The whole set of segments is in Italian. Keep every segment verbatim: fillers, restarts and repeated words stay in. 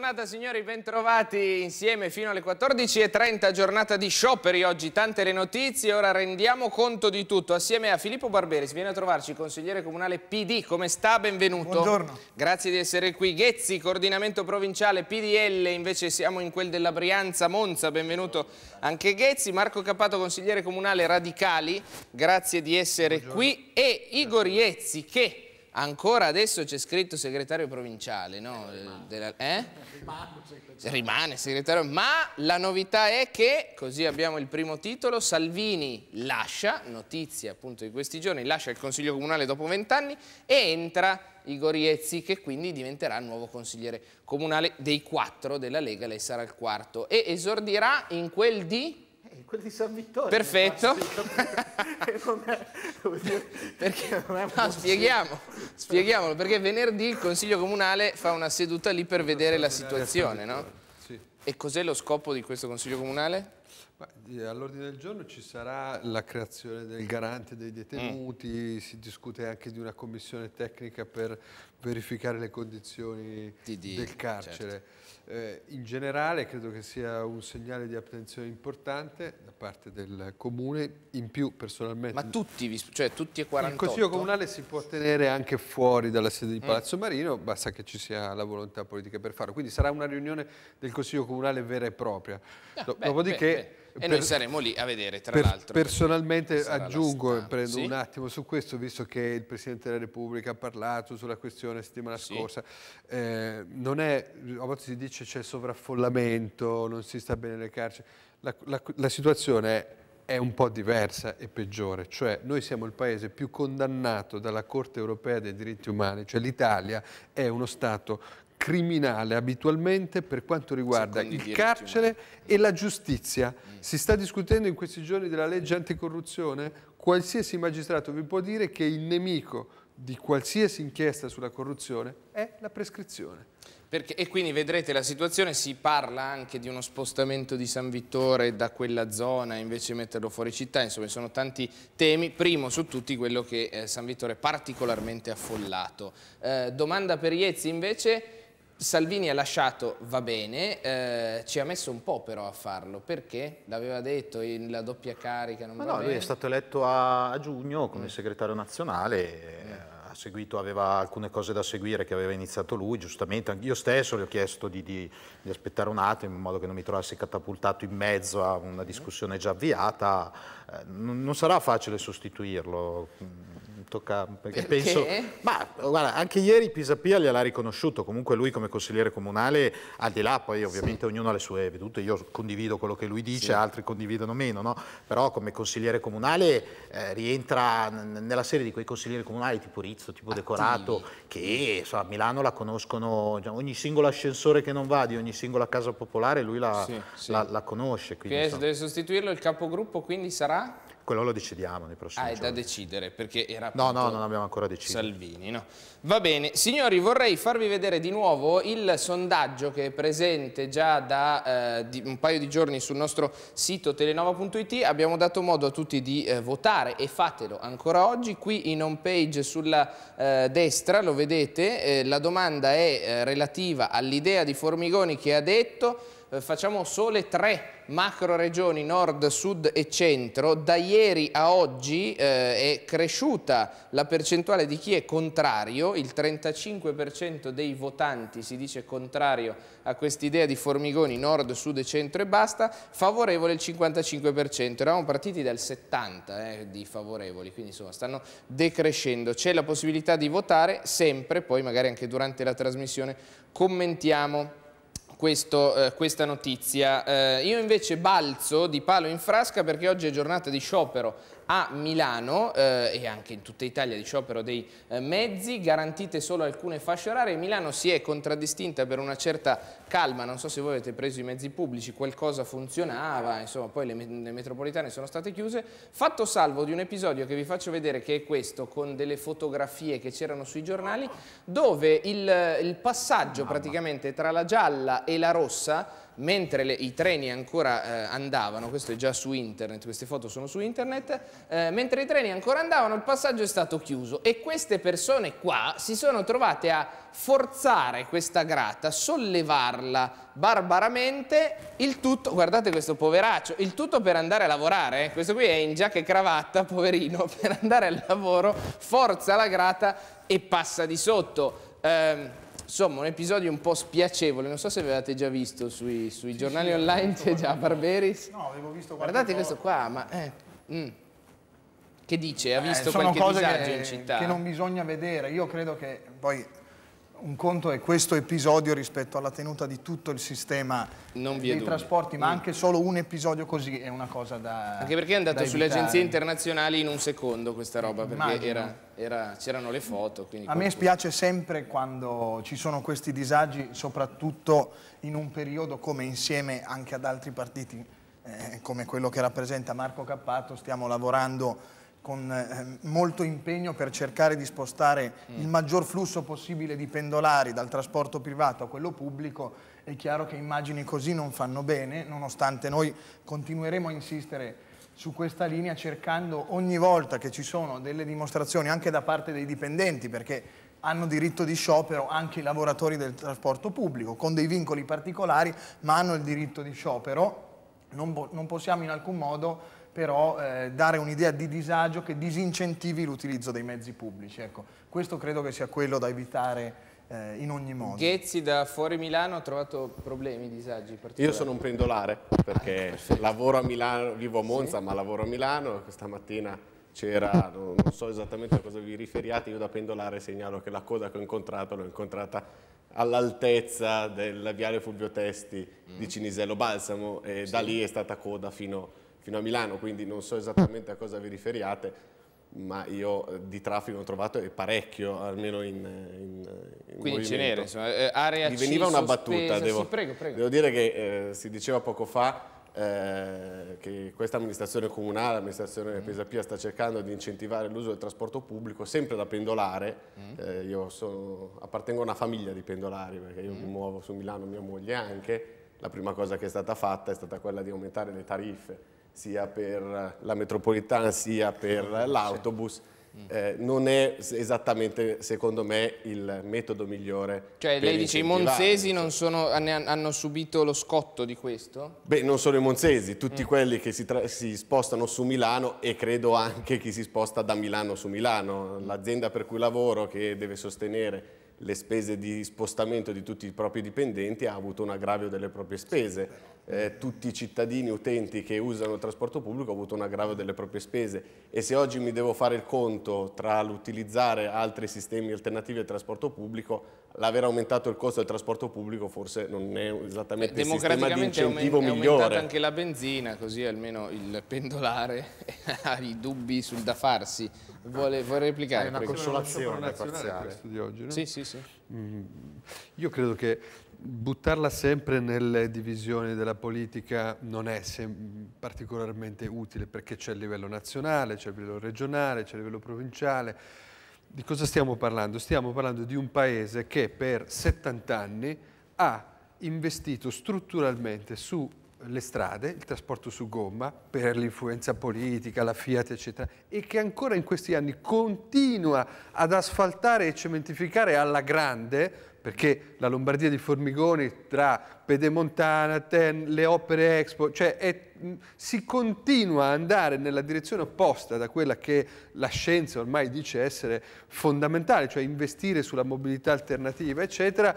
giornata signori, bentrovati insieme fino alle quattordici e trenta, giornata di scioperi oggi, tante le notizie, ora rendiamo conto di tutto. Assieme a Filippo Barberi si viene a trovarci, consigliere comunale P D, come sta? Benvenuto. Buongiorno. Grazie di essere qui. Ghezzi, coordinamento provinciale P D L, invece siamo in quel della Brianza, Monza, benvenuto anche Ghezzi. Marco Cappato, consigliere comunale Radicali, grazie di essere Buongiorno. qui. E Igor Iezzi, che... ancora adesso c'è scritto segretario provinciale, no? Rimane. Della, eh? Rimane, segretario. Rimane segretario, ma la novità è che, così abbiamo il primo titolo, Salvini lascia, notizia appunto di questi giorni, lascia il Consiglio Comunale dopo vent'anni e entra Igor Iezzi, che quindi diventerà il nuovo consigliere comunale dei quattro della Lega, lei sarà il quarto, e esordirà in quel di... quelli di San Vittorio. Perfetto. Non è, come dire, perché, non è no, spieghiamo, spieghiamolo, perché venerdì il Consiglio Comunale fa una seduta lì per vedere la situazione, no? Sì. E cos'è lo scopo di questo Consiglio Comunale? All'ordine del giorno ci sarà la creazione del garante dei detenuti, mm. si discute anche di una commissione tecnica per verificare le condizioni di, di, del carcere. Certo. Eh, in generale credo che sia un segnale di attenzione importante da parte del Comune, in più personalmente... Ma tutti, cioè tutti e quarantotto? Il Consiglio Comunale si può tenere anche fuori dalla sede di Palazzo mm. Marino, basta che ci sia la volontà politica per farlo. Quindi sarà una riunione del Consiglio Comunale vera e propria. Ah, Do beh, dopodiché... Beh, beh. E per, noi saremo lì a vedere, tra per, l'altro. Personalmente aggiungo, e prendo sì? un attimo su questo, visto che il Presidente della Repubblica ha parlato sulla questione la settimana sì. scorsa, eh, non è, a volte si dice c'è sovraffollamento, non si sta bene nelle carceri, la, la, la situazione è, è un po' diversa e peggiore, cioè noi siamo il paese più condannato dalla Corte Europea dei diritti umani, cioè l'Italia è uno Stato criminale abitualmente per quanto riguarda il carcere e la giustizia. Mm. Si sta discutendo in questi giorni della legge anticorruzione, qualsiasi magistrato vi può dire che il nemico di qualsiasi inchiesta sulla corruzione è la prescrizione. Perché, e quindi vedrete la situazione, si parla anche di uno spostamento di San Vittore da quella zona, invece metterlo fuori città, insomma sono tanti temi, primo su tutti quello che eh, San Vittore è particolarmente affollato. Eh, domanda per Iezzi invece. Salvini ha lasciato, va bene, eh, ci ha messo un po' però a farlo, perché? L'aveva detto, la doppia carica non Ma va no, bene? lui è stato eletto a, a giugno come mm. segretario nazionale, mm. ha seguito, aveva alcune cose da seguire che aveva iniziato lui, giustamente, io stesso gli ho chiesto di, di, di aspettare un attimo in modo che non mi trovassi catapultato in mezzo a una discussione già avviata, eh, non, non sarà facile sostituirlo. Tocca, perché, perché? penso, ma guarda, anche ieri Pisapia gliel'ha riconosciuto, comunque lui come consigliere comunale, al di là poi ovviamente sì. ognuno ha le sue vedute, io condivido quello che lui dice, sì. altri condividono meno, no? Però come consigliere comunale eh, rientra nella serie di quei consiglieri comunali tipo Rizzo, tipo Attivi. Decorato, che so, a Milano la conoscono, cioè, ogni singolo ascensore che non va di ogni singola casa popolare lui la, sì, sì. la, la conosce. Quindi, che deve sostituirlo il capogruppo, quindi sarà? Quello lo decidiamo nei prossimi ah, giorni. Ah, è da decidere, perché era No, no, non abbiamo ancora deciso. Salvini, no? Va bene. Signori, vorrei farvi vedere di nuovo il sondaggio che è presente già da eh, di un paio di giorni sul nostro sito telenova punto it. Abbiamo dato modo a tutti di eh, votare e fatelo ancora oggi. Qui in home page sulla eh, destra, lo vedete, eh, la domanda è eh, relativa all'idea di Formigoni che ha detto eh, facciamo sole tre macro regioni nord, sud e centro. Da ieri a oggi eh, è cresciuta la percentuale di chi è contrario, il trentacinque per cento dei votanti si dice contrario a quest'idea di Formigoni nord, sud e centro e basta, favorevole il cinquantacinque per cento, eravamo partiti dal settanta per cento eh, di favorevoli, quindi insomma stanno decrescendo, c'è la possibilità di votare sempre, poi magari anche durante la trasmissione commentiamo Questo, eh, questa notizia. Eh, io invece balzo di palo in frasca perché oggi è giornata di sciopero a Milano eh, e anche in tutta Italia di sciopero dei eh, mezzi, garantite solo alcune fasce orarie. Milano si è contraddistinta per una certa calma, non so se voi avete preso i mezzi pubblici, qualcosa funzionava, insomma poi le, le metropolitane sono state chiuse, fatto salvo di un episodio che vi faccio vedere che è questo, con delle fotografie che c'erano sui giornali, dove il, il passaggio praticamente tra la gialla e la rossa mentre le, i treni ancora eh, andavano, questo è già su internet, queste foto sono su internet, eh, mentre i treni ancora andavano il passaggio è stato chiuso e queste persone qua si sono trovate a forzare questa grata, sollevarla barbaramente, il tutto, guardate questo poveraccio, il tutto per andare a lavorare, eh? Questo qui è in giacca e cravatta, poverino, per andare al lavoro, forza la grata e passa di sotto. Eh, insomma, un episodio un po' spiacevole, non so se avevate già visto sui, sui sì, giornali sì, online, c'è già Barberis. No, avevo visto guardate cosa. questo qua, ma... Eh, mm. Che dice? Ha visto eh, sono qualche cose disagio che, in città? che non bisogna vedere. Io credo che poi un conto è questo episodio rispetto alla tenuta di tutto il sistema non dei trasporti, ma mm. anche solo un episodio così è una cosa da Anche perché è andato sulle agenzie internazionali in un secondo questa roba, perché era, era, c'erano le foto. Quindi a me spiace sempre quando ci sono questi disagi, soprattutto in un periodo come insieme anche ad altri partiti, eh, come quello che rappresenta Marco Cappato, stiamo lavorando con eh, molto impegno per cercare di spostare mm. il maggior flusso possibile di pendolari dal trasporto privato a quello pubblico. È chiaro che immagini così non fanno bene, nonostante noi continueremo a insistere su questa linea cercando ogni volta che ci sono delle dimostrazioni anche da parte dei dipendenti, perché hanno diritto di sciopero anche i lavoratori del trasporto pubblico, con dei vincoli particolari, ma hanno il diritto di sciopero. Non, non possiamo in alcun modo però eh, dare un'idea di disagio che disincentivi l'utilizzo dei mezzi pubblici. Ecco, questo credo che sia quello da evitare eh, in ogni modo. Ghezzi da fuori Milano ha trovato problemi, disagi particolari? Io sono un pendolare perché ah, lavoro a Milano, vivo a Monza, sì, ma lavoro a Milano. Questa mattina c'era, non, non so esattamente a cosa vi riferiate, io da pendolare segnalo che la coda che ho incontrato l'ho incontrata all'altezza del viale Fulvio Testi mm. di Cinisello Balsamo e sì, da lì è stata coda fino fino a Milano, quindi non so esattamente a cosa vi riferiate, ma io di traffico ho trovato parecchio, almeno in, in, in quindi ce n'era, insomma, eh, area Mi veniva C una sospesa, battuta, devo, sì, prego, prego. devo dire che eh, si diceva poco fa eh, che questa amministrazione comunale, l'amministrazione mm. Pisapia sta cercando di incentivare l'uso del trasporto pubblico, sempre da pendolare. Mm. Eh, io sono, appartengo a una famiglia di pendolari, perché io mm. mi muovo su Milano, mia moglie anche. La prima cosa che è stata fatta è stata quella di aumentare le tariffe, sia per la metropolitana sia per l'autobus. Eh, non è esattamente, secondo me, il metodo migliore. Cioè lei dice i monzesi non sono, hanno subito lo scotto di questo? Beh, non solo i monzesi, tutti mm. quelli che si, si spostano su Milano e credo anche chi si sposta da Milano su Milano. L'azienda per cui lavoro, che deve sostenere le spese di spostamento di tutti i propri dipendenti, ha avuto un aggravio delle proprie spese. Eh, tutti i cittadini utenti che usano il trasporto pubblico hanno avuto un aggravio delle proprie spese, e se oggi mi devo fare il conto tra l'utilizzare altri sistemi alternativi al trasporto pubblico, l'aver aumentato il costo del trasporto pubblico forse non è esattamente il sistema di incentivo migliore. È aumentata anche la benzina, così almeno il pendolare ha i dubbi sul da farsi. Vuole, vuole replicare? È una consolazione parziale questo di oggi, no? Sì, sì, sì. Mm, io credo che buttarla sempre nelle divisioni della politica non è particolarmente utile, perché c'è il livello nazionale, c'è il livello regionale, c'è il livello provinciale. Di cosa stiamo parlando? Stiamo parlando di un paese che per settanta anni ha investito strutturalmente sulle strade, il trasporto su gomma, per l'influenza politica, la Fiat, eccetera, e che ancora in questi anni continua ad asfaltare e cementificare alla grande, perché la Lombardia di Formigoni, tra Pedemontana, Ten, le opere Expo, cioè è, si continua a andare nella direzione opposta da quella che la scienza ormai dice essere fondamentale, cioè investire sulla mobilità alternativa, eccetera.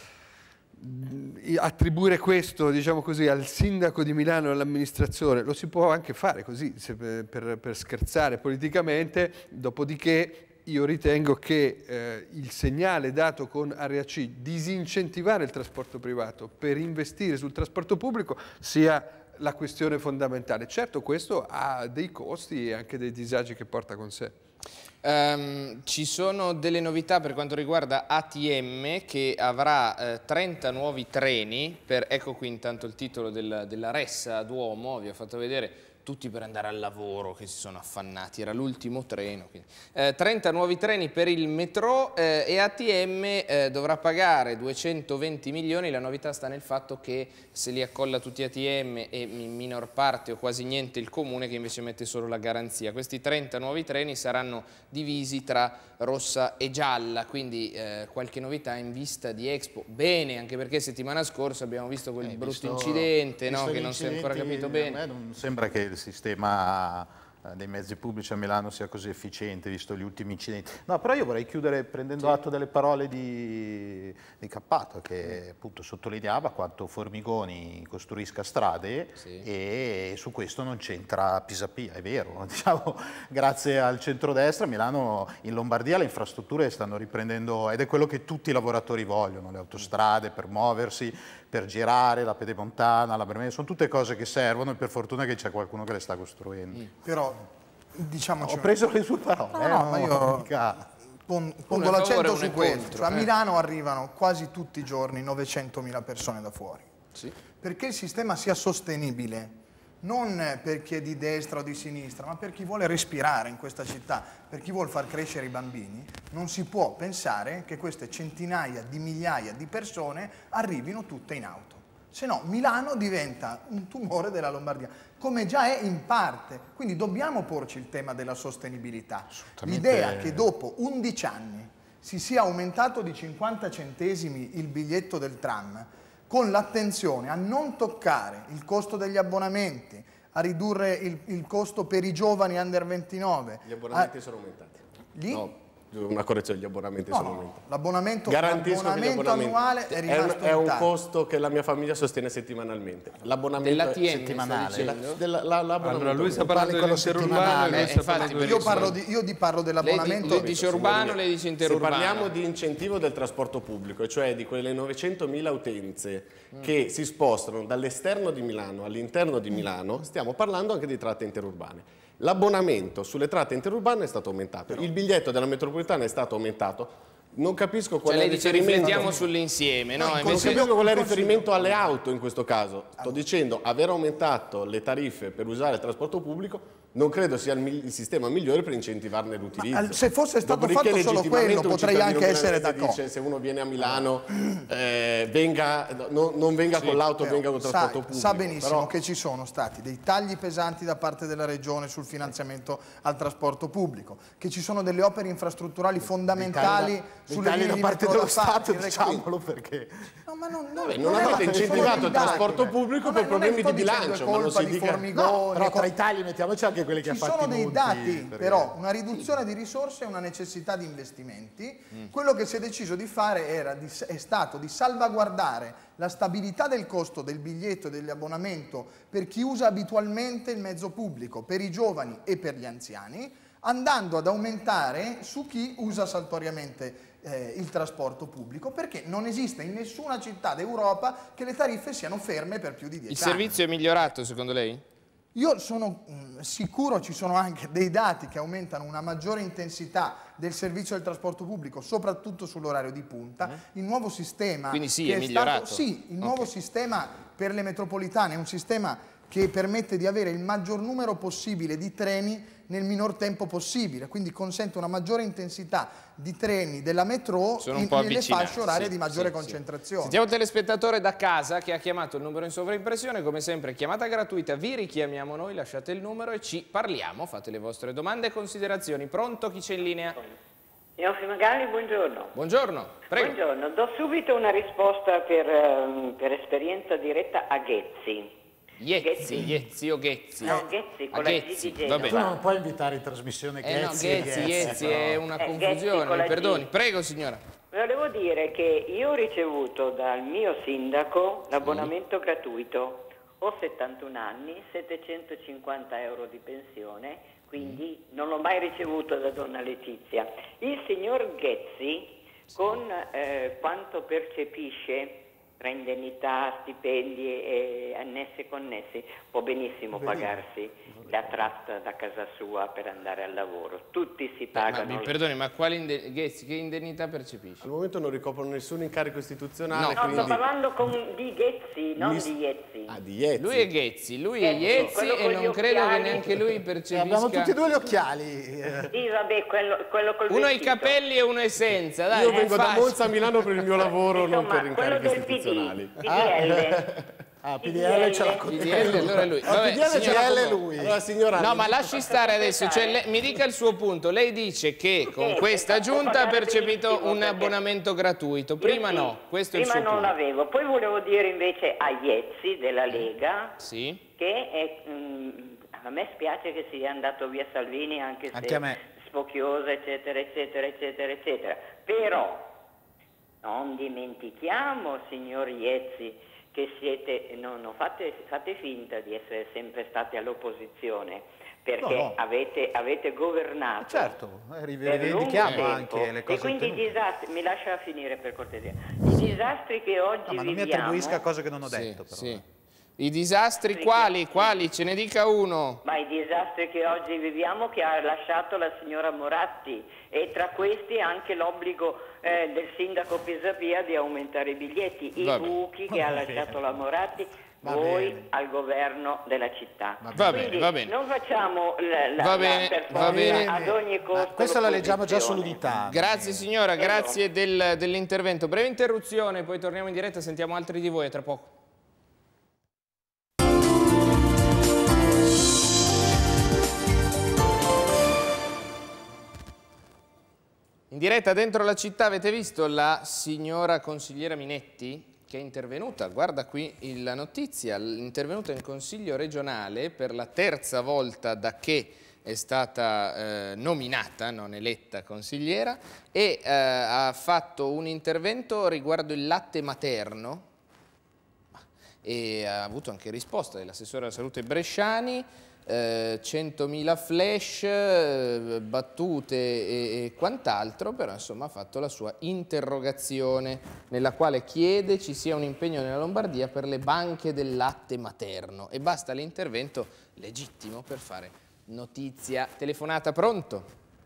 Attribuire questo, diciamo così, al sindaco di Milano e all'amministrazione lo si può anche fare così, per, per, per scherzare politicamente, dopodiché io ritengo che eh, il segnale dato con Area C, disincentivare il trasporto privato per investire sul trasporto pubblico, sia la questione fondamentale. Certo, questo ha dei costi e anche dei disagi che porta con sé. Um, ci sono delle novità per quanto riguarda A T M, che avrà eh, trenta nuovi treni, per, ecco qui intanto il titolo del, della Ressa Duomo, vi ho fatto vedere tutti per andare al lavoro che si sono affannati, era l'ultimo treno. Eh, trenta nuovi treni per il metro eh, e A T M eh, dovrà pagare duecentoventi milioni, la novità sta nel fatto che se li accolla tutti A T M e in minor parte o quasi niente il comune che invece mette solo la garanzia. Questi trenta nuovi treni saranno divisi tra rossa e gialla, quindi eh, qualche novità in vista di Expo. Bene, anche perché settimana scorsa abbiamo visto quel Eh, brutto visto, incidente, visto no? Che non si è ancora capito bene. A me non sembra che il sistema dei mezzi pubblici a Milano sia così efficiente, visto gli ultimi incidenti. No, però io vorrei chiudere prendendo sì. atto delle parole di, di Cappato, che appunto sottolineava quanto Formigoni costruisca strade sì. e su questo non c'entra Pisapia, è vero. Diciamo, grazie al centrodestra Milano, in Lombardia le infrastrutture stanno riprendendo, ed è quello che tutti i lavoratori vogliono, le autostrade per muoversi, per girare, la pedemontana, la bermena, sono tutte cose che servono e per fortuna che c'è qualcuno che le sta costruendo. Mm. Però, diciamoci... Ho preso le sue parole. No, no, ma io pon, pongo l'accento su questo. Cioè, a Milano arrivano quasi tutti i giorni novecentomila persone da fuori. Sì. Perché il sistema sia sostenibile, non per chi è di destra o di sinistra, ma per chi vuole respirare in questa città, per chi vuole far crescere i bambini, non si può pensare che queste centinaia di migliaia di persone arrivino tutte in auto. Se no Milano diventa un tumore della Lombardia, come già è in parte. Quindi dobbiamo porci il tema della sostenibilità. L'idea che dopo undici anni si sia aumentato di cinquanta centesimi il biglietto del tram, con l'attenzione a non toccare il costo degli abbonamenti, a ridurre il, il costo per i giovani under ventinove. Gli abbonamenti a... sono aumentati. Gli? No. Una correzione, gli abbonamenti no, sono no, aumentati. L'abbonamento, Garantisco l'abbonamento che annuale è rimasto è un, è un intatto. costo che la mia famiglia sostiene settimanalmente. L'abbonamento settimanale. Della, la, la, allora lui sta parlando dell'interurbano, eh, infatti io parlo di, io di parlo dell'abbonamento. Lei dice urbano, lei dice interurbano. Se parliamo di incentivo del trasporto pubblico, cioè di quelle novecentomila utenze mm. che si spostano dall'esterno di Milano all'interno di Milano, stiamo parlando anche di tratte interurbane. L'abbonamento sulle tratte interurbane è stato aumentato, il biglietto della metropolitana è stato aumentato. Non capisco qual cioè è il lei dice riferimento. riflettiamo sull'insieme, no? No, non capisco qual è il riferimento alle auto in questo caso. Sto dicendo aver aumentato le tariffe per usare il trasporto pubblico non credo sia il, il sistema migliore per incentivarne l'utilizzo. Se fosse stato fatto solo quello potrei anche essere d'accordo. Dice se uno viene a Milano eh, venga, no, non venga sì, con l'auto, venga con il trasporto pubblico. Sa benissimo però... che ci sono stati dei tagli pesanti da parte della Regione sul finanziamento al trasporto pubblico, che ci sono delle opere infrastrutturali fondamentali sulle linee di metro dello da Stato, fare, diciamolo perché... No, ma non, non, Vabbè, non, non avete incentivato il trasporto pubblico per problemi di bilancio, ma non si dica... No, però tra i tagli mettiamoci anche quelli che ha fatto. Ci sono dei monti, dati, perché... però una riduzione di risorse e una necessità di investimenti. Mm. Quello che si è deciso di fare era di, è stato di salvaguardare la stabilità del costo del biglietto e dell'abbonamento per chi usa abitualmente il mezzo pubblico, per i giovani e per gli anziani, andando ad aumentare su chi usa saltuariamente eh, il trasporto pubblico, perché non esiste in nessuna città d'Europa che le tariffe siano ferme per più di dieci anni. Il servizio è migliorato secondo lei? Io sono mh, sicuro, ci sono anche dei dati che aumentano una maggiore intensità del servizio del trasporto pubblico, soprattutto sull'orario di punta. Mm. Il nuovo sistema... Quindi sì, che è, è migliorato? Stato, sì, il nuovo okay. sistema per le metropolitane è un sistema che permette di avere il maggior numero possibile di treni nel minor tempo possibile, quindi consente una maggiore intensità di treni della metro in, nelle fasce orarie sì, di maggiore sì, concentrazione. Sì. Sentiamo un telespettatore da casa che ha chiamato il numero in sovraimpressione, come sempre chiamata gratuita, vi richiamiamo noi, lasciate il numero e ci parliamo, fate le vostre domande e considerazioni. Pronto? Chi c'è in linea? Signor Fimagalli, buongiorno. Buongiorno, prego. Buongiorno, do subito una risposta per, per esperienza diretta a Ghezzi. Ghezzi, Ghezzi o Ghezzi? No, Ghezzi, con la G di Genova. Tu non puoi invitare in trasmissione Ghezzi. Eh no, Ghezzi, Ghezzi, è una eh, confusione, mi perdoni. Prego signora. Volevo dire che io ho ricevuto dal mio sindaco l'abbonamento sì. gratuito. Ho settantuno anni, settecentocinquanta euro di pensione, quindi mm. non l'ho mai ricevuto da donna Letizia. Il signor Ghezzi, sì. con eh, quanto percepisce tra indennità, stipendi e annessi e connessi, può benissimo pagarsi la tratta da casa sua per andare al lavoro. Tutti si pagano. Ma, mi perdoni, ma quali inde Ghezzi, che indennità percepisci? Al momento non ricoprono nessun incarico istituzionale. No, quindi... sto parlando con di Ghezzi, non Mi... di Iezzi. Ah, di Iezzi. Lui è Ghezzi, lui è Ghezzi, Iezzi e non credo occhiali. che neanche lui percepisca... Abbiamo tutti e due gli occhiali. Sì, vabbè, quello, quello col Uno ha i vestito. capelli e uno è senza, dai. Io è vengo da facile. Monza a Milano per il mio lavoro, Insomma, non per quello incarichi del P D, istituzionali. P D L. Ah, P D L ce l'ha P con D L, allora è lui. Vabbè, P D L ce signora- l'ha lui. Allora, signora, No, ma lasci stare adesso, cioè, lei- mi dica il suo punto. Lei dice che con Sì, questa giunta ha percepito benissimo, un perché- abbonamento gratuito. Prima Io sì, no, questo è il prima suo non punto. l'avevo. Poi volevo dire invece a Iezzi della Lega Sì. che è, mm, a me spiace che sia andato via Salvini, anche se Anche a me. spocchiosa, eccetera, eccetera, eccetera, eccetera. Però non dimentichiamo, signor Iezzi, che siete, no, no, fate, fate finta di essere sempre stati all'opposizione, perché No, no. Avete, avete governato. Certo, eh, per rivendichiamo lungo anche tempo. le cose E quindi i ottenute. disastri, mi lascia finire per cortesia, i disastri che oggi No, ma non mi viviamo, attribuisca cose che non ho Sì, detto, però. sì. I disastri Sì, quali? sì. Quali? Ce ne dica uno. ma i disastri che oggi viviamo che ha lasciato la signora Moratti, e tra questi anche l'obbligo eh, del sindaco Pisapia di aumentare i biglietti, i Va bene. buchi che ha lasciato la Moratti, Va voi bene. al governo della città. Va bene, Quindi va bene. non facciamo la, la, Va la bene, per va forza bene. ad ogni costo. Ma questo la leggiamo già su l'opposizione. Lunità. Grazie signora, Eh, grazie del- dell'intervento. Breve interruzione, poi torniamo in diretta, sentiamo altri di voi a tra poco. In diretta dentro la città avete visto la signora consigliera Minetti che è intervenuta, guarda qui la notizia, intervenuta in consiglio regionale per la terza volta da che è stata eh, nominata, non eletta consigliera, e eh, ha fatto un intervento riguardo il latte materno e ha avuto anche risposta dell'assessore alla salute Bresciani. Eh, centomila flash, eh, battute e, e quant'altro, però insomma ha fatto la sua interrogazione nella quale chiede ci sia un impegno nella Lombardia per le banche del latte materno e basta l'intervento legittimo per fare notizia. Telefonata, pronto?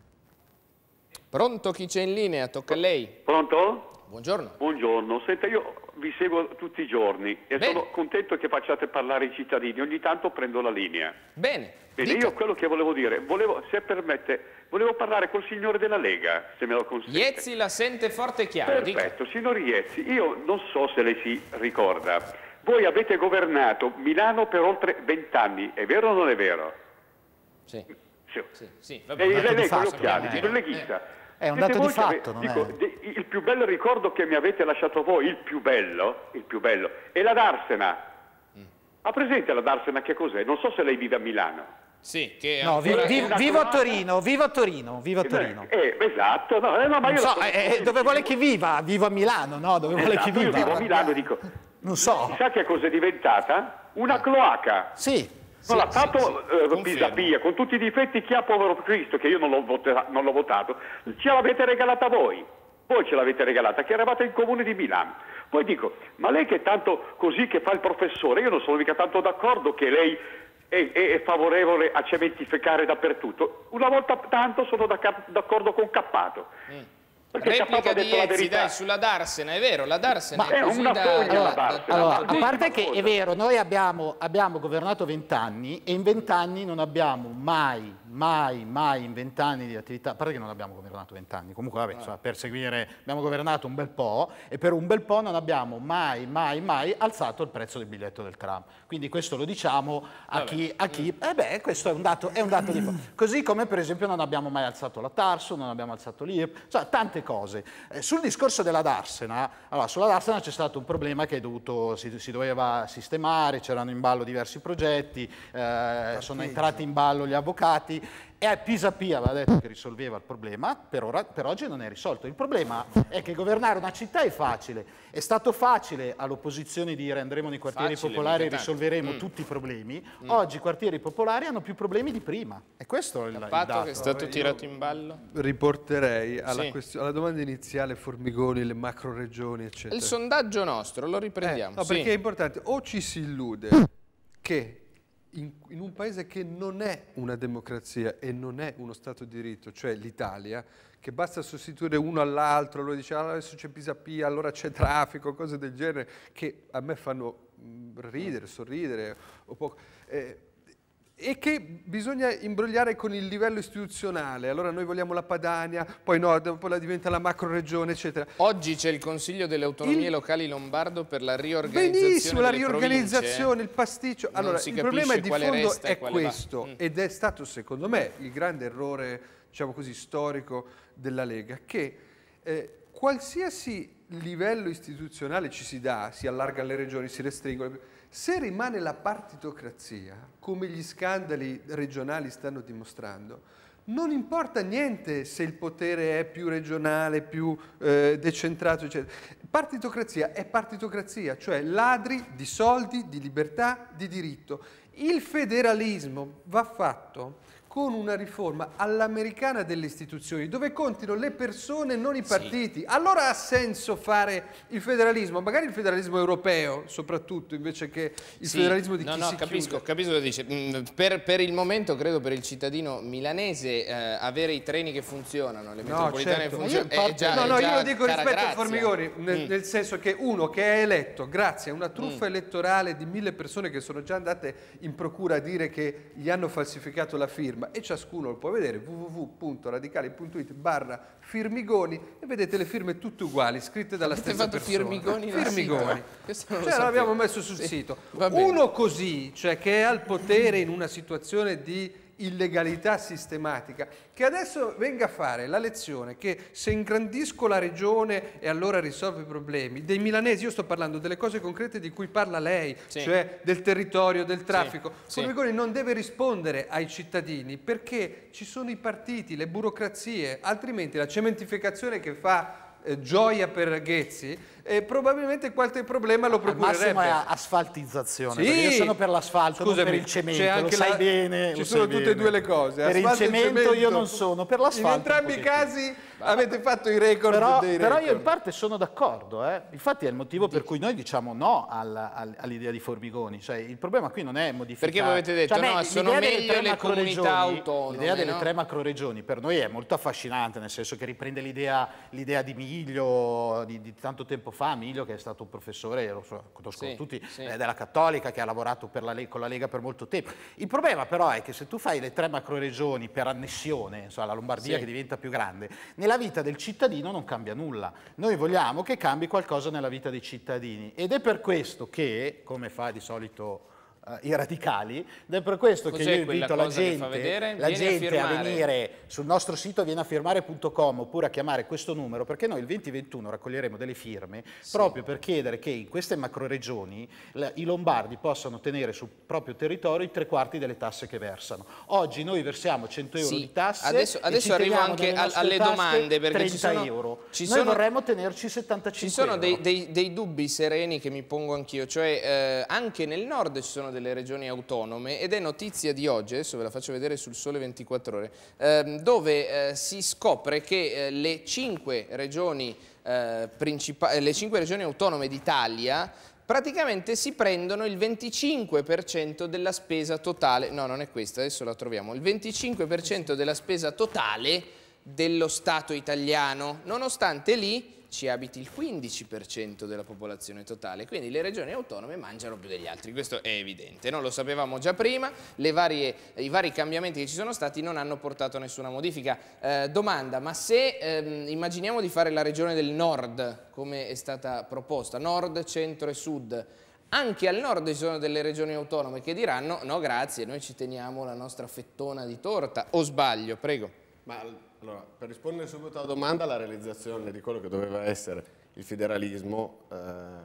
Pronto, chi c'è in linea? Tocca a lei. Pronto? Buongiorno. Buongiorno, senta, io vi seguo tutti i giorni e Bene. sono contento che facciate parlare i cittadini, ogni tanto prendo la linea. Bene, Bene, dica. io quello che volevo dire, volevo, se permette, volevo parlare col signore della Lega, se me lo consente. Iezzi la sente forte e chiaro, dica. Perfetto, signor Iezzi, io non so se lei si ricorda, voi avete governato Milano per oltre vent'anni, è vero o non è vero? Sì, Sì. sì, sì, va E bene. lei, di lei con gli fatto, occhiali, eh. dico il leghista. È un Siete dato di voi che ave- fatto, non dico, è... de- il più bello ricordo che mi avete lasciato voi, il più bello, il più bello, è la Darsena. Ha presente la Darsena che cos'è? Non so se lei vive a Milano. Sì, che No, vi- ancora- vi- una vivo a trovata- Torino, vivo a Torino, vivo a Torino. Eh, esatto, no, eh, no, ma Non io so, la- eh, eh, dove vuole che viva? Vivo a Milano, no? Dove vuole Esatto, che io viva? vivo a Milano e dico, Non so. sa che cos'è diventata? Una cloaca. Sì. Non l'ha sì, fatto sì, eh, confermo. Pisapia, con tutti i difetti che ha povero Cristo, che io non l'ho vota- non l'ho votato, ce l'avete regalata voi. Voi ce l'avete regalata, che eravate in comune di Milano. Poi dico, ma lei che è tanto così che fa il professore, io non sono mica tanto d'accordo che lei è, è- è favorevole a cementificare dappertutto. Una volta tanto sono d'acca- d'accordo con Cappato. Perché Cappato Replica ha di detto la Iezzi, verità. dai, sulla Darsena, è vero, la Darsena Ma è è così una da, fogna da- la da- Darsena. da- Allora, da- a parte una che cosa. è vero, noi abbiamo, abbiamo governato vent'anni e in vent'anni non abbiamo mai, mai, mai in vent'anni di attività, a parte che non abbiamo governato vent'anni, comunque vabbè, insomma, per seguire, abbiamo governato un bel po' e per un bel po' non abbiamo mai, mai, mai alzato il prezzo del biglietto del tram. Quindi questo lo diciamo a chi, a chi, eh beh, questo è un dato, è un dato di fatto. Così come per esempio non abbiamo mai alzato la Tarso, non abbiamo alzato l'I R P, cioè tante cose. Eh, sul discorso della Darsena, allora sulla Darsena c'è stato un problema che è dovuto, si, si doveva sistemare, c'erano in ballo diversi progetti, eh, sono entrati in ballo gli avvocati E a Pisapia aveva detto che risolveva il problema, per, ora, per oggi non è risolto. Il problema è che governare una città è facile. È stato facile all'opposizione dire andremo nei quartieri facile, popolari e tanto. risolveremo mm. tutti i problemi. Mm. Oggi i quartieri popolari hanno più problemi di prima. E questo è il, il dato. Che è stato tirato in ballo. Riporterei alla, Sì. question- alla domanda iniziale, Formigoni, le macro regioni, eccetera. Il sondaggio nostro, lo riprendiamo. Eh, no, sì. perché è importante, o ci si illude che in, in un paese che non è una democrazia e non è uno Stato di diritto, cioè l'Italia, che basta sostituire uno all'altro, allora dice ah, adesso c'è Pisapia, allora c'è traffico, cose del genere, che a me fanno ridere, sorridere, o poco, eh, e che bisogna imbrogliare con il livello istituzionale. Allora noi vogliamo la Padania, poi no, dopo la diventa la macro regione, eccetera. Oggi c'è il Consiglio delle autonomie Il... locali lombardo per la riorganizzazione Benissimo, la delle riorganizzazione, province. il pasticcio. Non Allora, si il problema capisce di quale fondo resta e è quale va. questo, Mm. ed è stato secondo me il grande errore, diciamo così, storico della Lega, che eh, qualsiasi livello istituzionale ci si dà, si allarga alle regioni, si restringono, se rimane la partitocrazia, come gli scandali regionali stanno dimostrando, non importa niente se il potere è più regionale, più eh, decentrato, eccetera. Partitocrazia è partitocrazia, cioè ladri di soldi, di libertà, di diritto. Il federalismo va fatto con una riforma all'americana delle istituzioni, dove contino le persone, non i partiti. Sì. Allora ha senso fare il federalismo, magari il federalismo europeo, soprattutto, invece che il sì. federalismo di no, chi no, si capisco, chiude. capisco cosa dice. Per, per il momento, credo, per il cittadino milanese, eh, avere i treni che funzionano, le metropolitane certo. che funzionano, Parte... è già No, no, è già io lo dico rispetto grazia. a Formigoni, nel, mm. nel senso che uno che è eletto grazie a una truffa Mm. elettorale di mille persone che sono già andate in procura a dire che gli hanno falsificato la firma, e ciascuno lo può vedere, w w w punto radicali punto it barra Firmigoni, e vedete le firme tutte uguali, scritte dalla Avete stessa fatto persona. Firmigoni nel Firmigoni. sito? Questo non lo Cioè, sapevo. l'abbiamo messo sul Sì. sito. Va bene. Uno così, cioè che è al potere in una situazione di illegalità sistematica, che adesso venga a fare la lezione che se ingrandisco la regione e allora risolvo i problemi dei milanesi, io sto parlando delle cose concrete di cui parla lei, Sì. cioè del territorio, del traffico. Sì. Formigoni non deve rispondere ai cittadini perché ci sono i partiti, le burocrazie, altrimenti la cementificazione che fa eh, gioia per Ghezzi e probabilmente qualche problema lo Al procurerebbe. massimo è asfaltizzazione, Sì. perché io sono per l'asfalto, non Scusami, per il cemento, c'è lo anche sai la- bene. ci lo sono sai tutte e bene. due le cose. Per il asfalto e cemento io non sono, per l'asfalto In entrambi un i pochettino. casi avete fatto i record Però, dei però record. io in parte sono d'accordo, eh. Infatti è il motivo per cui noi diciamo no alla- al- all'idea di Formigoni, cioè il problema qui non è modificare. Perché voi avete detto, Cioè, a me no, sono l'idea delle meglio tre le macroregioni- comunità autonome, L'idea delle no? tre macroregioni per noi è molto affascinante, nel senso che riprende l'idea, l'idea di Miglio, di, di tanto tempo fa, Miglio che è stato un professore, lo so, conoscono Sì, tutti, sì. eh, della Cattolica, che ha lavorato per la, con la Lega per molto tempo. Il problema però è che se tu fai le tre macroregioni per annessione, insomma, la Lombardia Sì. che diventa più grande, nella vita del cittadino non cambia nulla. Noi vogliamo che cambi qualcosa nella vita dei cittadini ed è per questo che, come fa di solito eh, i radicali, ed è per questo che Cos'è io quella invito la cosa che fa gente, vedere? la Vieni a gente a, firmare. venire sul nostro sito vieni a firmare punto com oppure a chiamare questo numero, perché noi il venti ventuno raccoglieremo delle firme proprio per chiedere che in queste macroregioni la- i lombardi possano tenere sul proprio territorio i tre quarti delle tasse che versano. Oggi noi versiamo cento euro Sì. di tasse Adesso- e adesso ci arrivo teniamo anche nelle al- nostre alle tasche domande, perché ci trenta sono- euro. ci Noi sono- vorremmo tenerci settantacinque Ci sono dei, euro. dei- dei dubbi sereni che mi pongo anch'io, cioè eh, anche nel nord ci sono delle regioni autonome ed è notizia di oggi, adesso ve la faccio vedere sul Sole ventiquattro Ore, ehm, dove eh, si scopre che eh, le cinque regioni, eh, principa- le cinque regioni autonome d'Italia praticamente si prendono il venticinque per cento della spesa totale, no non è questa, adesso la troviamo, il venticinque per cento della spesa totale dello Stato italiano, nonostante lì ci abiti il quindici per cento della popolazione totale, quindi le regioni autonome mangiano più degli altri, questo è evidente, no? Lo sapevamo già prima, le varie, i vari cambiamenti che ci sono stati non hanno portato a nessuna modifica. Eh, domanda, ma se ehm, immaginiamo di fare la regione del nord, come è stata proposta, nord, centro e sud, anche al nord ci sono delle regioni autonome che diranno no grazie, noi ci teniamo la nostra fettona di torta, o sbaglio? Prego. Ma allora, per rispondere subito alla domanda, la realizzazione di quello che doveva essere il federalismo eh,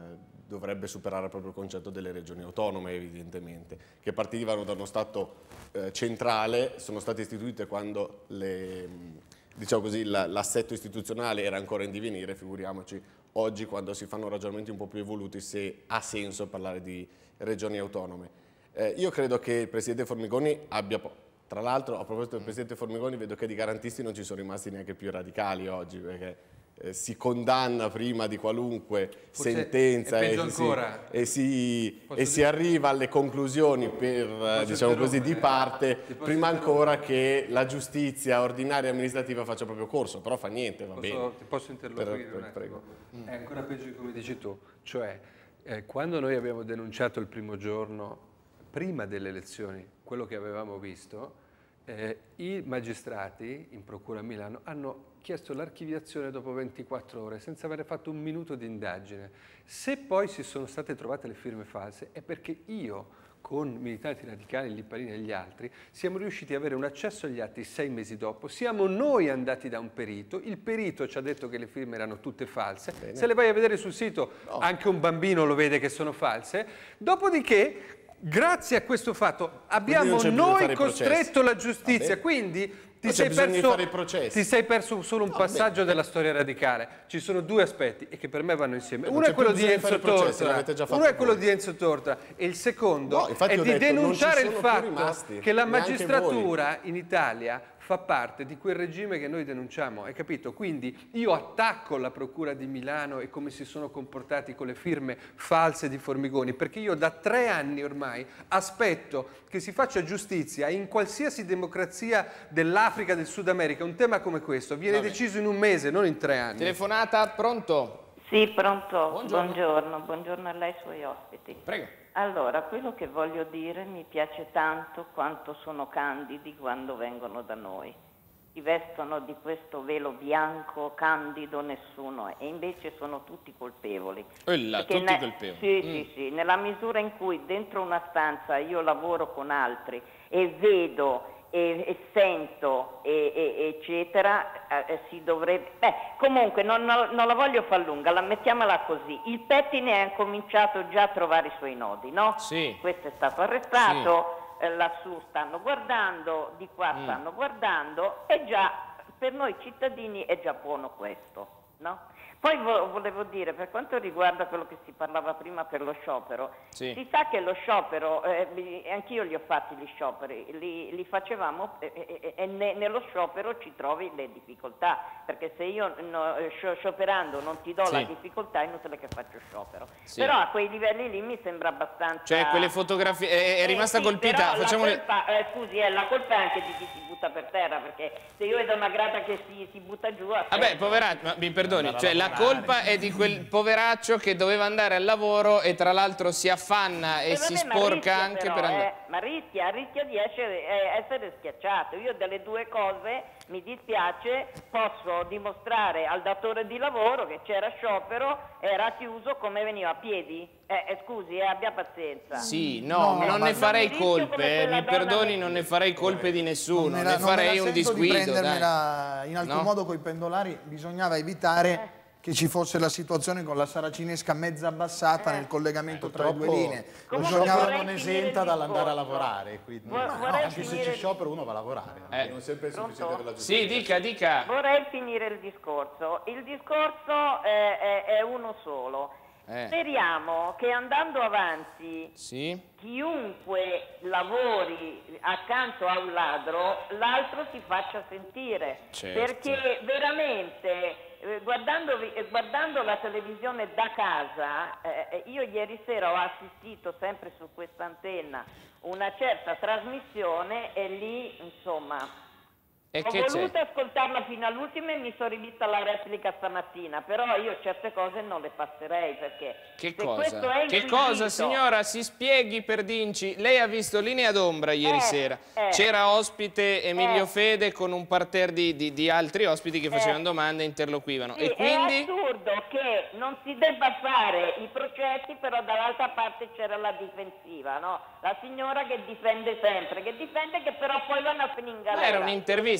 dovrebbe superare proprio il concetto delle regioni autonome, evidentemente, che partivano da uno Stato eh, centrale, sono state istituite quando le, diciamo così, la, l'assetto istituzionale era ancora in divenire, figuriamoci oggi quando si fanno ragionamenti un po' più evoluti se ha senso parlare di regioni autonome. Eh, io credo che il Presidente Formigoni abbia... Tra l'altro, a proposito del Presidente Formigoni, vedo che di garantisti non ci sono rimasti neanche più radicali oggi, perché eh, si condanna prima di qualunque Forse sentenza e, ancora. Si, e, si, e dire... si arriva alle conclusioni per, diciamo così, di parte, prima ancora che la giustizia ordinaria e amministrativa faccia proprio corso, però fa niente, va posso, bene. Ti posso interloquire per, un per, attimo? prego. È ancora peggio di come dici tu, cioè eh, quando noi abbiamo denunciato il primo giorno, prima delle elezioni, quello che avevamo visto, eh, i magistrati in Procura a Milano hanno chiesto l'archiviazione dopo ventiquattro ore senza aver fatto un minuto di indagine. Se poi si sono state trovate le firme false è perché io, con militanti radicali, Lipparini e gli altri, siamo riusciti ad avere un accesso agli atti sei mesi dopo, siamo noi andati da un perito, il perito ci ha detto che le firme erano tutte false, bene. Se le vai a vedere sul sito no. Anche un bambino lo vede che sono false, dopodiché grazie a questo fatto abbiamo noi costretto la giustizia, quindi ti sei, perso, ti sei perso solo un no, passaggio beh. della storia radicale. Ci sono due aspetti e che per me vanno insieme. Uno è quello di Enzo Tortora, uno è quello di Enzo Tortora e il secondo no, è di detto, denunciare il fatto che la magistratura in Italia fa parte di quel regime che noi denunciamo, hai capito? Quindi io attacco la Procura di Milano e come si sono comportati con le firme false di Formigoni, perché io da tre anni ormai aspetto che si faccia giustizia in qualsiasi democrazia dell'Africa, del Sud America. Un tema come questo viene Vabbè. deciso in un mese, non in tre anni. Telefonata, pronto? Sì, pronto. Buongiorno. Buongiorno, buongiorno a lei e ai suoi ospiti. Prego. Allora, quello che voglio dire, mi piace tanto quanto sono candidi quando vengono da noi. Si vestono di questo velo bianco, candido nessuno è, e invece sono tutti colpevoli. Quella, tutti ne... colpevoli. Sì, mm. sì, sì, nella misura in cui dentro una stanza io lavoro con altri e vedo e, e sento e, e, eccetera, eh, si dovrebbe... Beh, comunque non, non, non la voglio far lunga, la mettiamola così. Il pettine ha cominciato già a trovare i suoi nodi, no? Sì. Questo è stato arrestato, sì. eh, lassù stanno guardando, di qua mm. stanno guardando, e già per noi cittadini è già buono questo, no? Poi vo volevo dire, per quanto riguarda quello che si parlava prima per lo sciopero, sì. si sa che lo sciopero, eh, anch'io li ho fatti gli scioperi, li, li facevamo e eh, eh, ne nello sciopero ci trovi le difficoltà, perché se io no, scioperando non ti do sì. la difficoltà è inutile che faccio sciopero. Sì. Però a quei livelli lì mi sembra abbastanza... Cioè quelle fotografie, è, è rimasta eh, sì, colpita, facciamo la colpa, le... eh, scusi, è la colpa è anche di chi si butta per terra, perché se io vedo una grata che si, si butta giù... Vabbè, poveraccio, ma mi perdoni, cioè la colpa è di quel poveraccio che doveva andare al lavoro e tra l'altro si affanna e, e si vabbè, sporca rischia, anche però, per andare... Eh, ma rischia, rischia di essere, eh, essere schiacciato. Io delle due cose mi dispiace, posso dimostrare al datore di lavoro che c'era sciopero, era chiuso, come veniva a piedi. Eh, eh, scusi, eh, abbia pazienza. Sì, no, no non ne farei non colpe, eh, mi perdoni, non ne farei colpe di nessuno, la, ne farei un disguido. Di prendermela in alcun no? modo con i pendolari, bisognava evitare... Eh. che ci fosse la situazione con la saracinesca mezza abbassata eh. nel collegamento eh, tra le due linee. Bisognava non esenta dall'andare a lavorare, quindi Vor no, anche se c'è sciopero uno va a lavorare. Eh. Non sempre è sufficiente per la giustizia. Sì, dica, dica. Vorrei finire il discorso. Il discorso è, è, è uno solo. Eh. Speriamo che andando avanti sì. chiunque lavori accanto a un ladro, l'altro si faccia sentire. Certo. Perché veramente... Guardando, guardando la televisione da casa, eh, io ieri sera ho assistito sempre su questa antenna una certa trasmissione e lì, insomma, e ho voluto ascoltarla fino all'ultimo e mi sono rivista la replica stamattina, però io certe cose non le passerei perché... Che cosa? Che cosa, signora? Si spieghi per Dinci. Lei ha visto Linea d'Ombra ieri eh, sera. Eh, C'era ospite Emilio eh, Fede con un parterre di, di, di altri ospiti che facevano eh, domande e interloquivano. Sì, e quindi... è assurdo che non si debba fare i processi, però dall'altra parte c'era la difensiva, no? La signora che difende sempre, che difende che però poi vanno a finire in galera. Era un'intervista.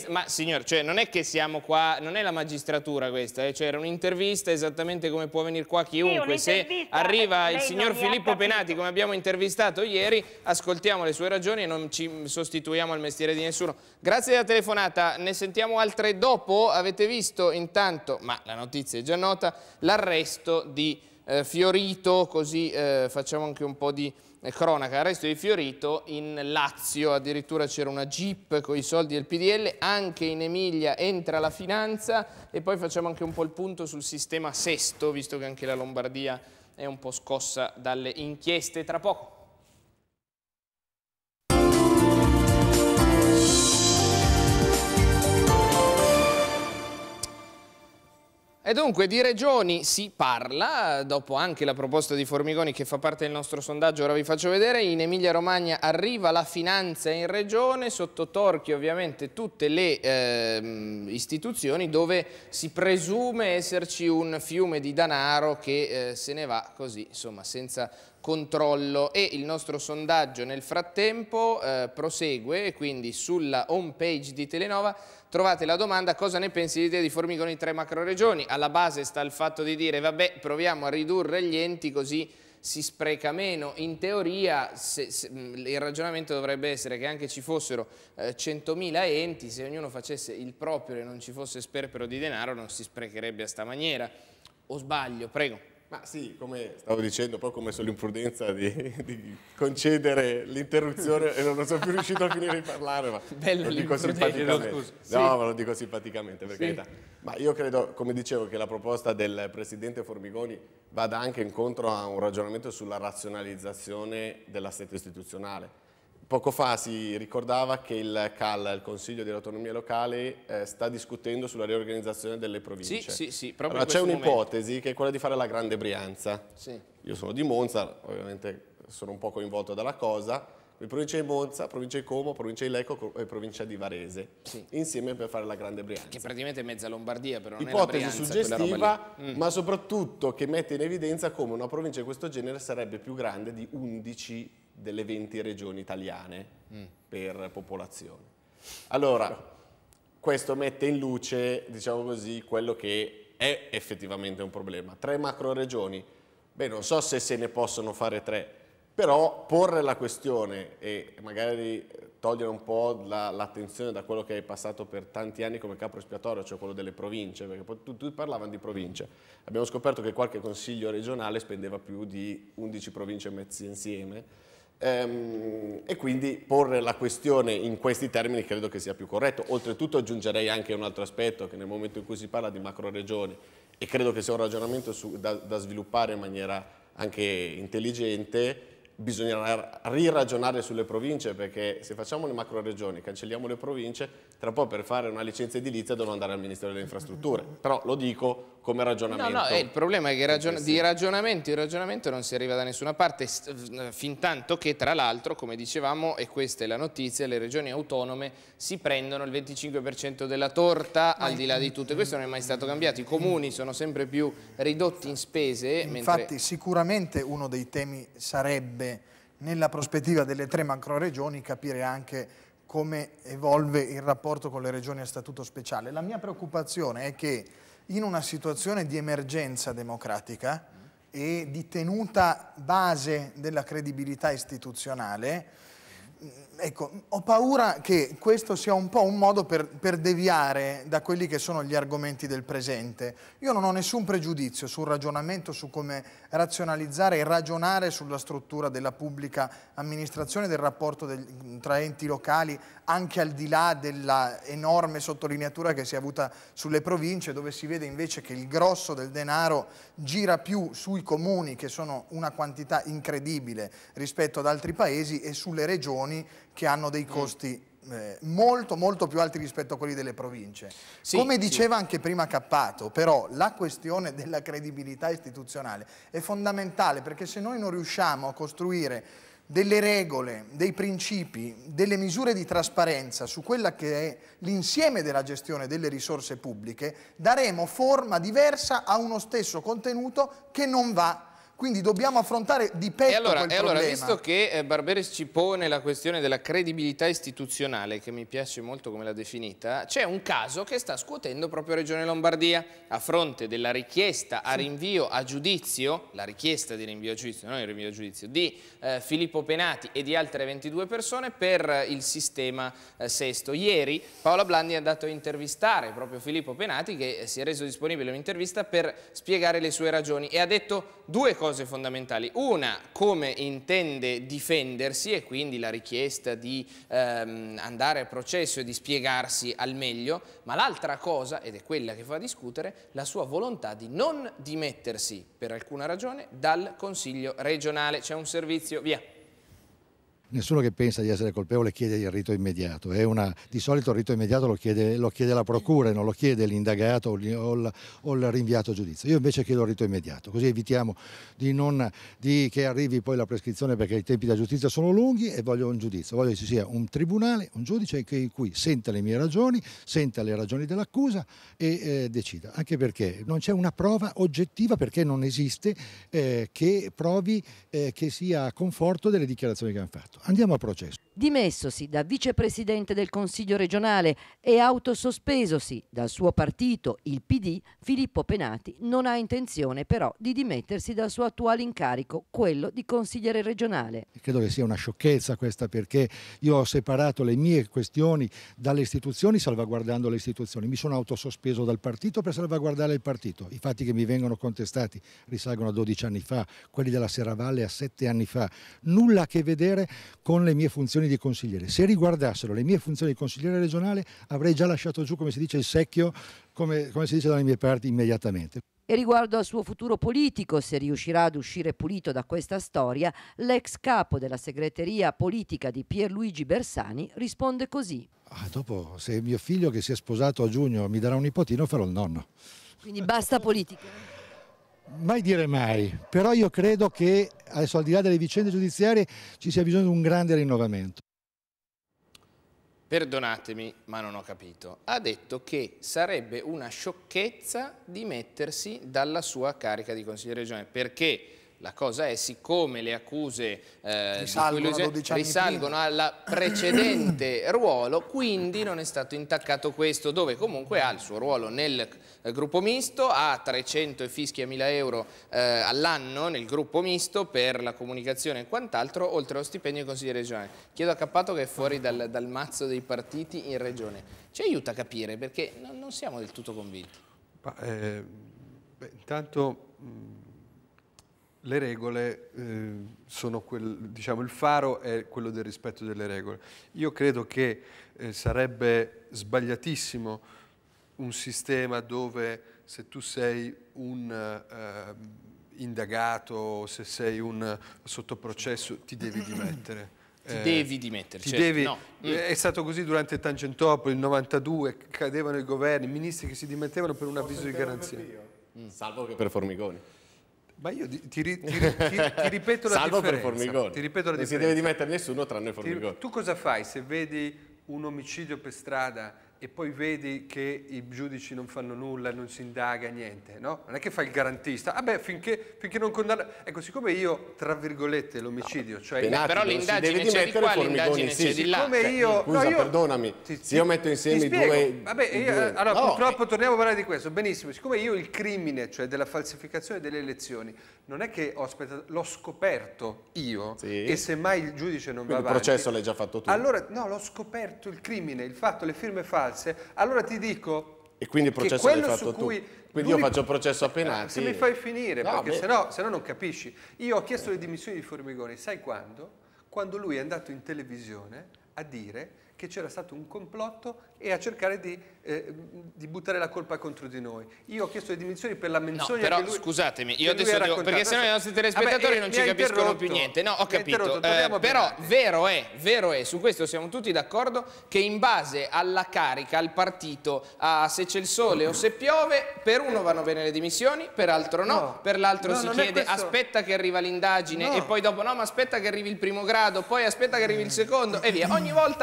un'intervista, ma signor, cioè non è che siamo qua, non è la magistratura questa, eh, cioè era un'intervista esattamente come può venire qua chiunque. Sì, se arriva il signor Filippo Penati, Penati, come abbiamo intervistato ieri, ascoltiamo le sue ragioni e non ci sostituiamo al mestiere di nessuno. Grazie della telefonata, ne sentiamo altre dopo. Avete visto intanto, ma la notizia è già nota, l'arresto di eh, Fiorito, così eh, facciamo anche un po' di eh, cronaca. Arresto di Fiorito in Lazio, addirittura c'era una jeep con i soldi del P D L, anche in Emilia entra la finanza e poi facciamo anche un po' il punto sul sistema Sesto, visto che anche la Lombardia è un po' scossa dalle inchieste. Tra poco. E dunque di regioni si parla, dopo anche la proposta di Formigoni che fa parte del nostro sondaggio, ora vi faccio vedere. In Emilia Romagna arriva la finanza in regione, sotto torchio ovviamente tutte le eh, istituzioni dove si presume esserci un fiume di denaro che eh, se ne va così, insomma, senza controllo. E il nostro sondaggio nel frattempo eh, prosegue, e quindi sulla home page di Telenova trovate la domanda: cosa ne pensi di te di Formigoni tre macro regioni? Alla base sta il fatto di dire vabbè, proviamo a ridurre gli enti così si spreca meno. In teoria se, se, il ragionamento dovrebbe essere che anche ci fossero eh, centomila enti, se ognuno facesse il proprio e non ci fosse sperpero di denaro non si sprecherebbe a sta maniera. O sbaglio? Prego. Ma sì, come stavo dicendo, poi ho commesso l'impudenza di, di concedere l'interruzione e non sono più riuscito a finire di parlare, ma Bello, lo dico simpaticamente. no, sì. No, ma lo dico simpaticamente, per sì. carità. Ma io credo, come dicevo, che la proposta del Presidente Formigoni vada anche incontro a un ragionamento sulla razionalizzazione dell'assetto istituzionale. Poco fa si ricordava che il C A L, il Consiglio delle Autonomie Locali, eh, sta discutendo sulla riorganizzazione delle province. Sì, sì, sì, proprio allora, c'è un'ipotesi momento. che è quella di fare la Grande Brianza. Sì. Io sono di Monza, ovviamente sono un po' coinvolto dalla cosa. Le province di Monza, provincia di Como, provincia di Lecco e provincia di Varese, sì. insieme per fare la Grande Brianza. Che praticamente è mezza Lombardia, però non Ipotesi è la Brianza, suggestiva, mm. ma soprattutto che mette in evidenza come una provincia di questo genere sarebbe più grande di undici delle venti regioni italiane mm. per popolazione. Allora, questo mette in luce, diciamo così, quello che è effettivamente un problema. Tre macro regioni, beh, non so se se ne possono fare tre, però porre la questione e magari togliere un po' l'attenzione la, da quello che è passato per tanti anni come capo espiatorio, cioè quello delle province, perché poi tutti parlavano di province. Abbiamo scoperto che qualche consiglio regionale spendeva più di undici province messe insieme, ehm, e quindi porre la questione in questi termini credo che sia più corretto. Oltretutto aggiungerei anche un altro aspetto, che nel momento in cui si parla di macro regioni, e credo che sia un ragionamento su, da, da sviluppare in maniera anche intelligente, bisognerà riragionare sulle province, perché se facciamo le macro regioni, cancelliamo le province, tra un po' per fare una licenza edilizia devono andare al Ministero delle Infrastrutture. Però lo dico come ragionamento. No, no, eh, il problema è che ragion di ragionamento in ragionamento non si arriva da nessuna parte, fin tanto che tra l'altro, come dicevamo, e questa è la notizia, le regioni autonome si prendono il venticinque per cento della torta, al di là di tutto, e questo non è mai stato cambiato. I comuni sono sempre più ridotti in spese. Infatti mentre... sicuramente uno dei temi sarebbe, nella prospettiva delle tre macro regioni, capire anche come evolve il rapporto con le regioni a statuto speciale. La mia preoccupazione è che in una situazione di emergenza democratica e di tenuta base della credibilità istituzionale, ecco, ho paura che questo sia un po' un modo per, per deviare da quelli che sono gli argomenti del presente. Io non ho nessun pregiudizio sul ragionamento su come razionalizzare e ragionare sulla struttura della pubblica amministrazione, del rapporto del, tra enti locali, anche al di là della enorme sottolineatura che si è avuta sulle province, dove si vede invece che il grosso del denaro gira più sui comuni, che sono una quantità incredibile rispetto ad altri paesi, e sulle regioni, che hanno dei costi eh, molto molto più alti rispetto a quelli delle province. Sì, come diceva sì. anche prima Cappato, però la questione della credibilità istituzionale è fondamentale, perché se noi non riusciamo a costruire delle regole, dei principi, delle misure di trasparenza su quella che è l'insieme della gestione delle risorse pubbliche, daremo forma diversa a uno stesso contenuto che non va Quindi dobbiamo affrontare di petto e allora, quel e allora, problema. visto che eh, Barberis ci pone la questione della credibilità istituzionale, che mi piace molto come l'ha definita, c'è un caso che sta scuotendo proprio Regione Lombardia a fronte della richiesta a rinvio a giudizio, la richiesta di rinvio a giudizio, non il rinvio a giudizio, di eh, Filippo Penati e di altre ventidue persone per il sistema eh, Sesto. Ieri Paola Blandi è andato a intervistare proprio Filippo Penati, che si è reso disponibile un'intervista per spiegare le sue ragioni, e ha detto due cose cose fondamentali. Una, come intende difendersi, e quindi la richiesta di ehm, andare a processo e di spiegarsi al meglio, ma l'altra cosa, ed è quella che fa discutere, la sua volontà di non dimettersi per alcuna ragione dal Consiglio regionale. C'è un servizio, via. Nessuno che pensa di essere colpevole chiede il rito immediato, è una, di solito il rito immediato lo chiede, lo chiede la procura e non lo chiede l'indagato o, o, il, o il rinviato a giudizio. Io invece chiedo il rito immediato, così evitiamo di non, di che arrivi poi la prescrizione, perché i tempi della giustizia sono lunghi, e voglio un giudizio, voglio che ci sia un tribunale, un giudice che, in cui senta le mie ragioni, senta le ragioni dell'accusa e eh, decida, anche perché non c'è una prova oggettiva, perché non esiste, eh, che provi eh, che sia a conforto delle dichiarazioni che hanno fatto. Andiamo a processo. Dimessosi da vicepresidente del Consiglio regionale e autosospesosi dal suo partito, il P D, Filippo Penati non ha intenzione però di dimettersi dal suo attuale incarico, quello di consigliere regionale. Credo che sia una sciocchezza questa, perché io ho separato le mie questioni dalle istituzioni salvaguardando le istituzioni. Mi sono autosospeso dal partito per salvaguardare il partito. I fatti che mi vengono contestati risalgono a dodici anni fa, quelli della Serravalle a sette anni fa. Nulla a che vedere con le mie funzioni di consigliere. Se riguardassero le mie funzioni di consigliere regionale avrei già lasciato giù, come si dice, il secchio, come, come si dice dalle mie parti, immediatamente. E riguardo al suo futuro politico, se riuscirà ad uscire pulito da questa storia, l'ex capo della segreteria politica di Pierluigi Bersani risponde così. Ah, dopo, se mio figlio che si è sposato a giugno mi darà un nipotino, farò il nonno. Quindi basta politica? Mai dire mai, però io credo che adesso, al di là delle vicende giudiziarie, ci sia bisogno di un grande rinnovamento. Perdonatemi, ma non ho capito. Ha detto che sarebbe una sciocchezza dimettersi dalla sua carica di consigliere regionale, perché la cosa è, siccome le accuse eh, risalgono, di cui risalgono alla precedente ruolo, quindi non è stato intaccato questo, dove comunque ha il suo ruolo nel eh, gruppo misto, ha trecento e fischia mila euro eh, all'anno nel gruppo misto per la comunicazione e quant'altro, oltre allo stipendio di consigliere regionale. Chiedo a Cappato, che è fuori dal, dal mazzo dei partiti in regione, ci aiuta a capire, perché non, non siamo del tutto convinti. Ma, eh, beh, intanto... Mh, le regole eh, sono quel, diciamo, il faro è quello del rispetto delle regole. Io credo che eh, sarebbe sbagliatissimo un sistema dove, se tu sei un eh, indagato, se sei un sottoprocesso, ti devi dimettere. Ti eh, devi dimettere, ti certo. devi, no. mm. È stato così durante Tangentopoli, il novantadue, cadevano i governi, i ministri che si dimettevano per un avviso di garanzia. Mm. Salvo che per Formigoni. Ma io ti, ti, ti, ti, ti ripeto la Salvo differenza. per Formigoni. Ti ripeto la non differenza. si deve dimettere nessuno tranne Formigoni. Ti, tu cosa fai se vedi un omicidio per strada e poi vedi che i giudici non fanno nulla, non si indaga, niente, no? Non è che fai il garantista. Ah beh, finché, finché non condanna... Ecco, siccome io, tra virgolette, l'omicidio, cioè... Penati, però l'indagine c'è di qua, l'indagine c'è di là. Come io... Scusa, no, io, perdonami, ti, se io metto insieme i due... Vabbè, io, due... allora, no, purtroppo eh. torniamo a parlare di questo, benissimo. Siccome io il crimine, cioè della falsificazione delle elezioni, non è che ho aspettato, l'ho scoperto io, sì. E semmai il giudice non Quindi va avanti... il processo l'hai già fatto tu. Allora, no, l'ho scoperto il crimine, il fatto, le firme false, allora ti dico... E quindi il processo l'hai fatto tu. Quindi io faccio il processo a Penati. Se mi fai finire, no, perché se no, se no non capisci. Io ho chiesto le dimissioni di Formigoni, sai quando? Quando lui è andato in televisione a dire che c'era stato un complotto e a cercare di, eh, di buttare la colpa contro di noi. Io ho chiesto le dimissioni per la menzogna. No, però che lui, scusatemi, io adesso devo, perché sennò i nostri telespettatori Vabbè, non ci capiscono più niente. No, ho capito. Eh, però vero è, vero è, su questo siamo tutti d'accordo, che in base alla carica, al partito, a se c'è il sole o se piove, per uno vanno bene le dimissioni, per altro no, no per l'altro no, si chiede aspetta che arriva l'indagine no. e poi dopo no, ma aspetta che arrivi il primo grado, poi aspetta che arrivi il secondo e via. Ogni volta c'è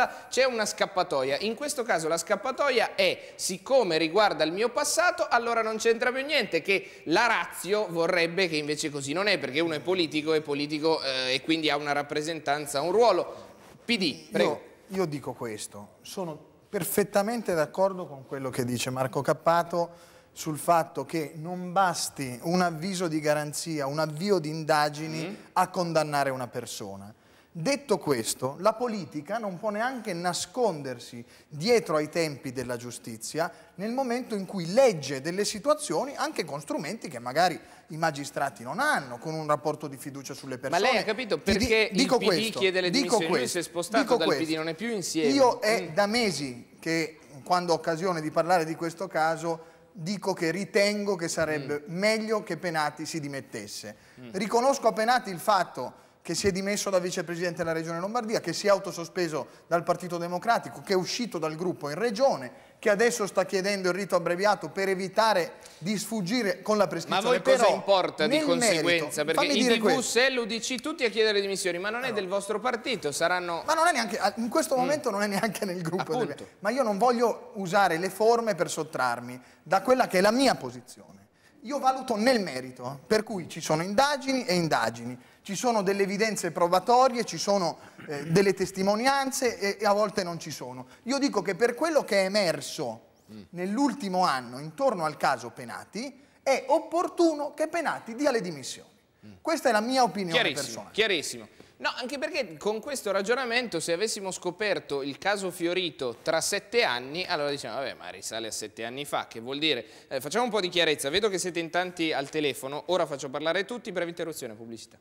c'è una scappatoia. In questo caso la scappatoia è, siccome riguarda il mio passato, allora non c'entra più niente, che la ratio vorrebbe che invece così non è, perché uno è politico, è politico eh, e quindi ha una rappresentanza, un ruolo. P D, prego. Io, io dico questo, sono perfettamente d'accordo con quello che dice Marco Cappato sul fatto che non basti un avviso di garanzia, un avvio di indagini mm. a condannare una persona. Detto questo, la politica non può neanche nascondersi dietro ai tempi della giustizia nel momento in cui legge delle situazioni anche con strumenti che magari i magistrati non hanno, con un rapporto di fiducia sulle persone. Ma lei ha capito perché di, dico il P D questo, chiede le dimissioni? Lui questo, si è spostato dal questo. P D, non è più insieme. Io è mm. da mesi che, quando ho occasione di parlare di questo caso, dico che ritengo che sarebbe mm. meglio che Penati si dimettesse. Mm. Riconosco a Penati il fatto che si è dimesso da vicepresidente della Regione Lombardia, che si è autosospeso dal Partito Democratico, che è uscito dal gruppo in Regione, che adesso sta chiedendo il rito abbreviato per evitare di sfuggire con la prescrizione. Ma a voi cosa Però, importa di conseguenza? Merito, perché i T V, S E L, U D C, tutti a chiedere dimissioni, ma non è allora. del vostro partito, saranno... Ma non è neanche, in questo momento mm. non è neanche nel gruppo. Delle, ma io non voglio usare le forme per sottrarmi da quella che è la mia posizione. Io valuto nel merito, per cui ci sono indagini e indagini, ci sono delle evidenze probatorie, ci sono eh, delle testimonianze e, e a volte non ci sono. Io dico che per quello che è emerso mm. nell'ultimo anno intorno al caso Penati, è opportuno che Penati dia le dimissioni. Mm. Questa è la mia opinione chiarissimo, personale. Chiarissimo. No, anche perché con questo ragionamento, se avessimo scoperto il caso Fiorito tra sette anni, allora diciamo, vabbè, ma risale a sette anni fa, che vuol dire? Eh, facciamo un po' di chiarezza, vedo che siete in tanti al telefono, ora faccio parlare tutti, breve interruzione, pubblicità.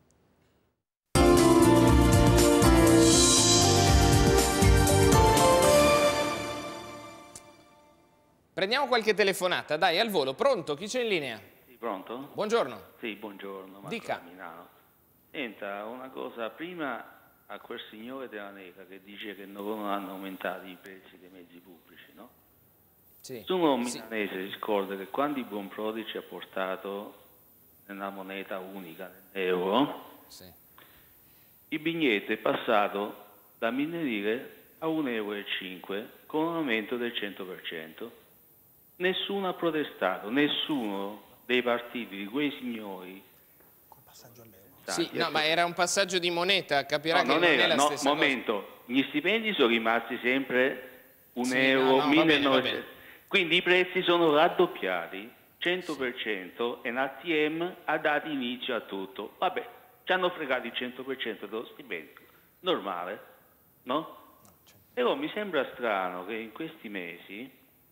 Prendiamo qualche telefonata, dai, al volo, pronto? Chi c'è in linea? Sì, pronto? Buongiorno. Sì, buongiorno, Marco Dica. da Milano. Senta, una cosa, prima a quel signore della Lega che dice che non hanno aumentato i prezzi dei mezzi pubblici, no? Sì. Nessuno milanese si scorda che quando il buon Prodi ci ha portato nella moneta unica, l'euro, sì. il biglietto è passato da mille lire a un euro e cinque con un aumento del cento per cento. Nessuno ha protestato, nessuno dei partiti di quei signori. Sì, no, ma era un passaggio di moneta, capirà no, che non, non era, è la no, stessa momento, cosa. Gli stipendi sono rimasti sempre un sì, euro, no, no, millenovecento. Quindi i prezzi sono raddoppiati, cento per cento, sì. E l'A T M ha dato inizio a tutto. Vabbè, ci hanno fregato il cento per cento dello stipendio, normale, no? Però mi sembra strano che in questi mesi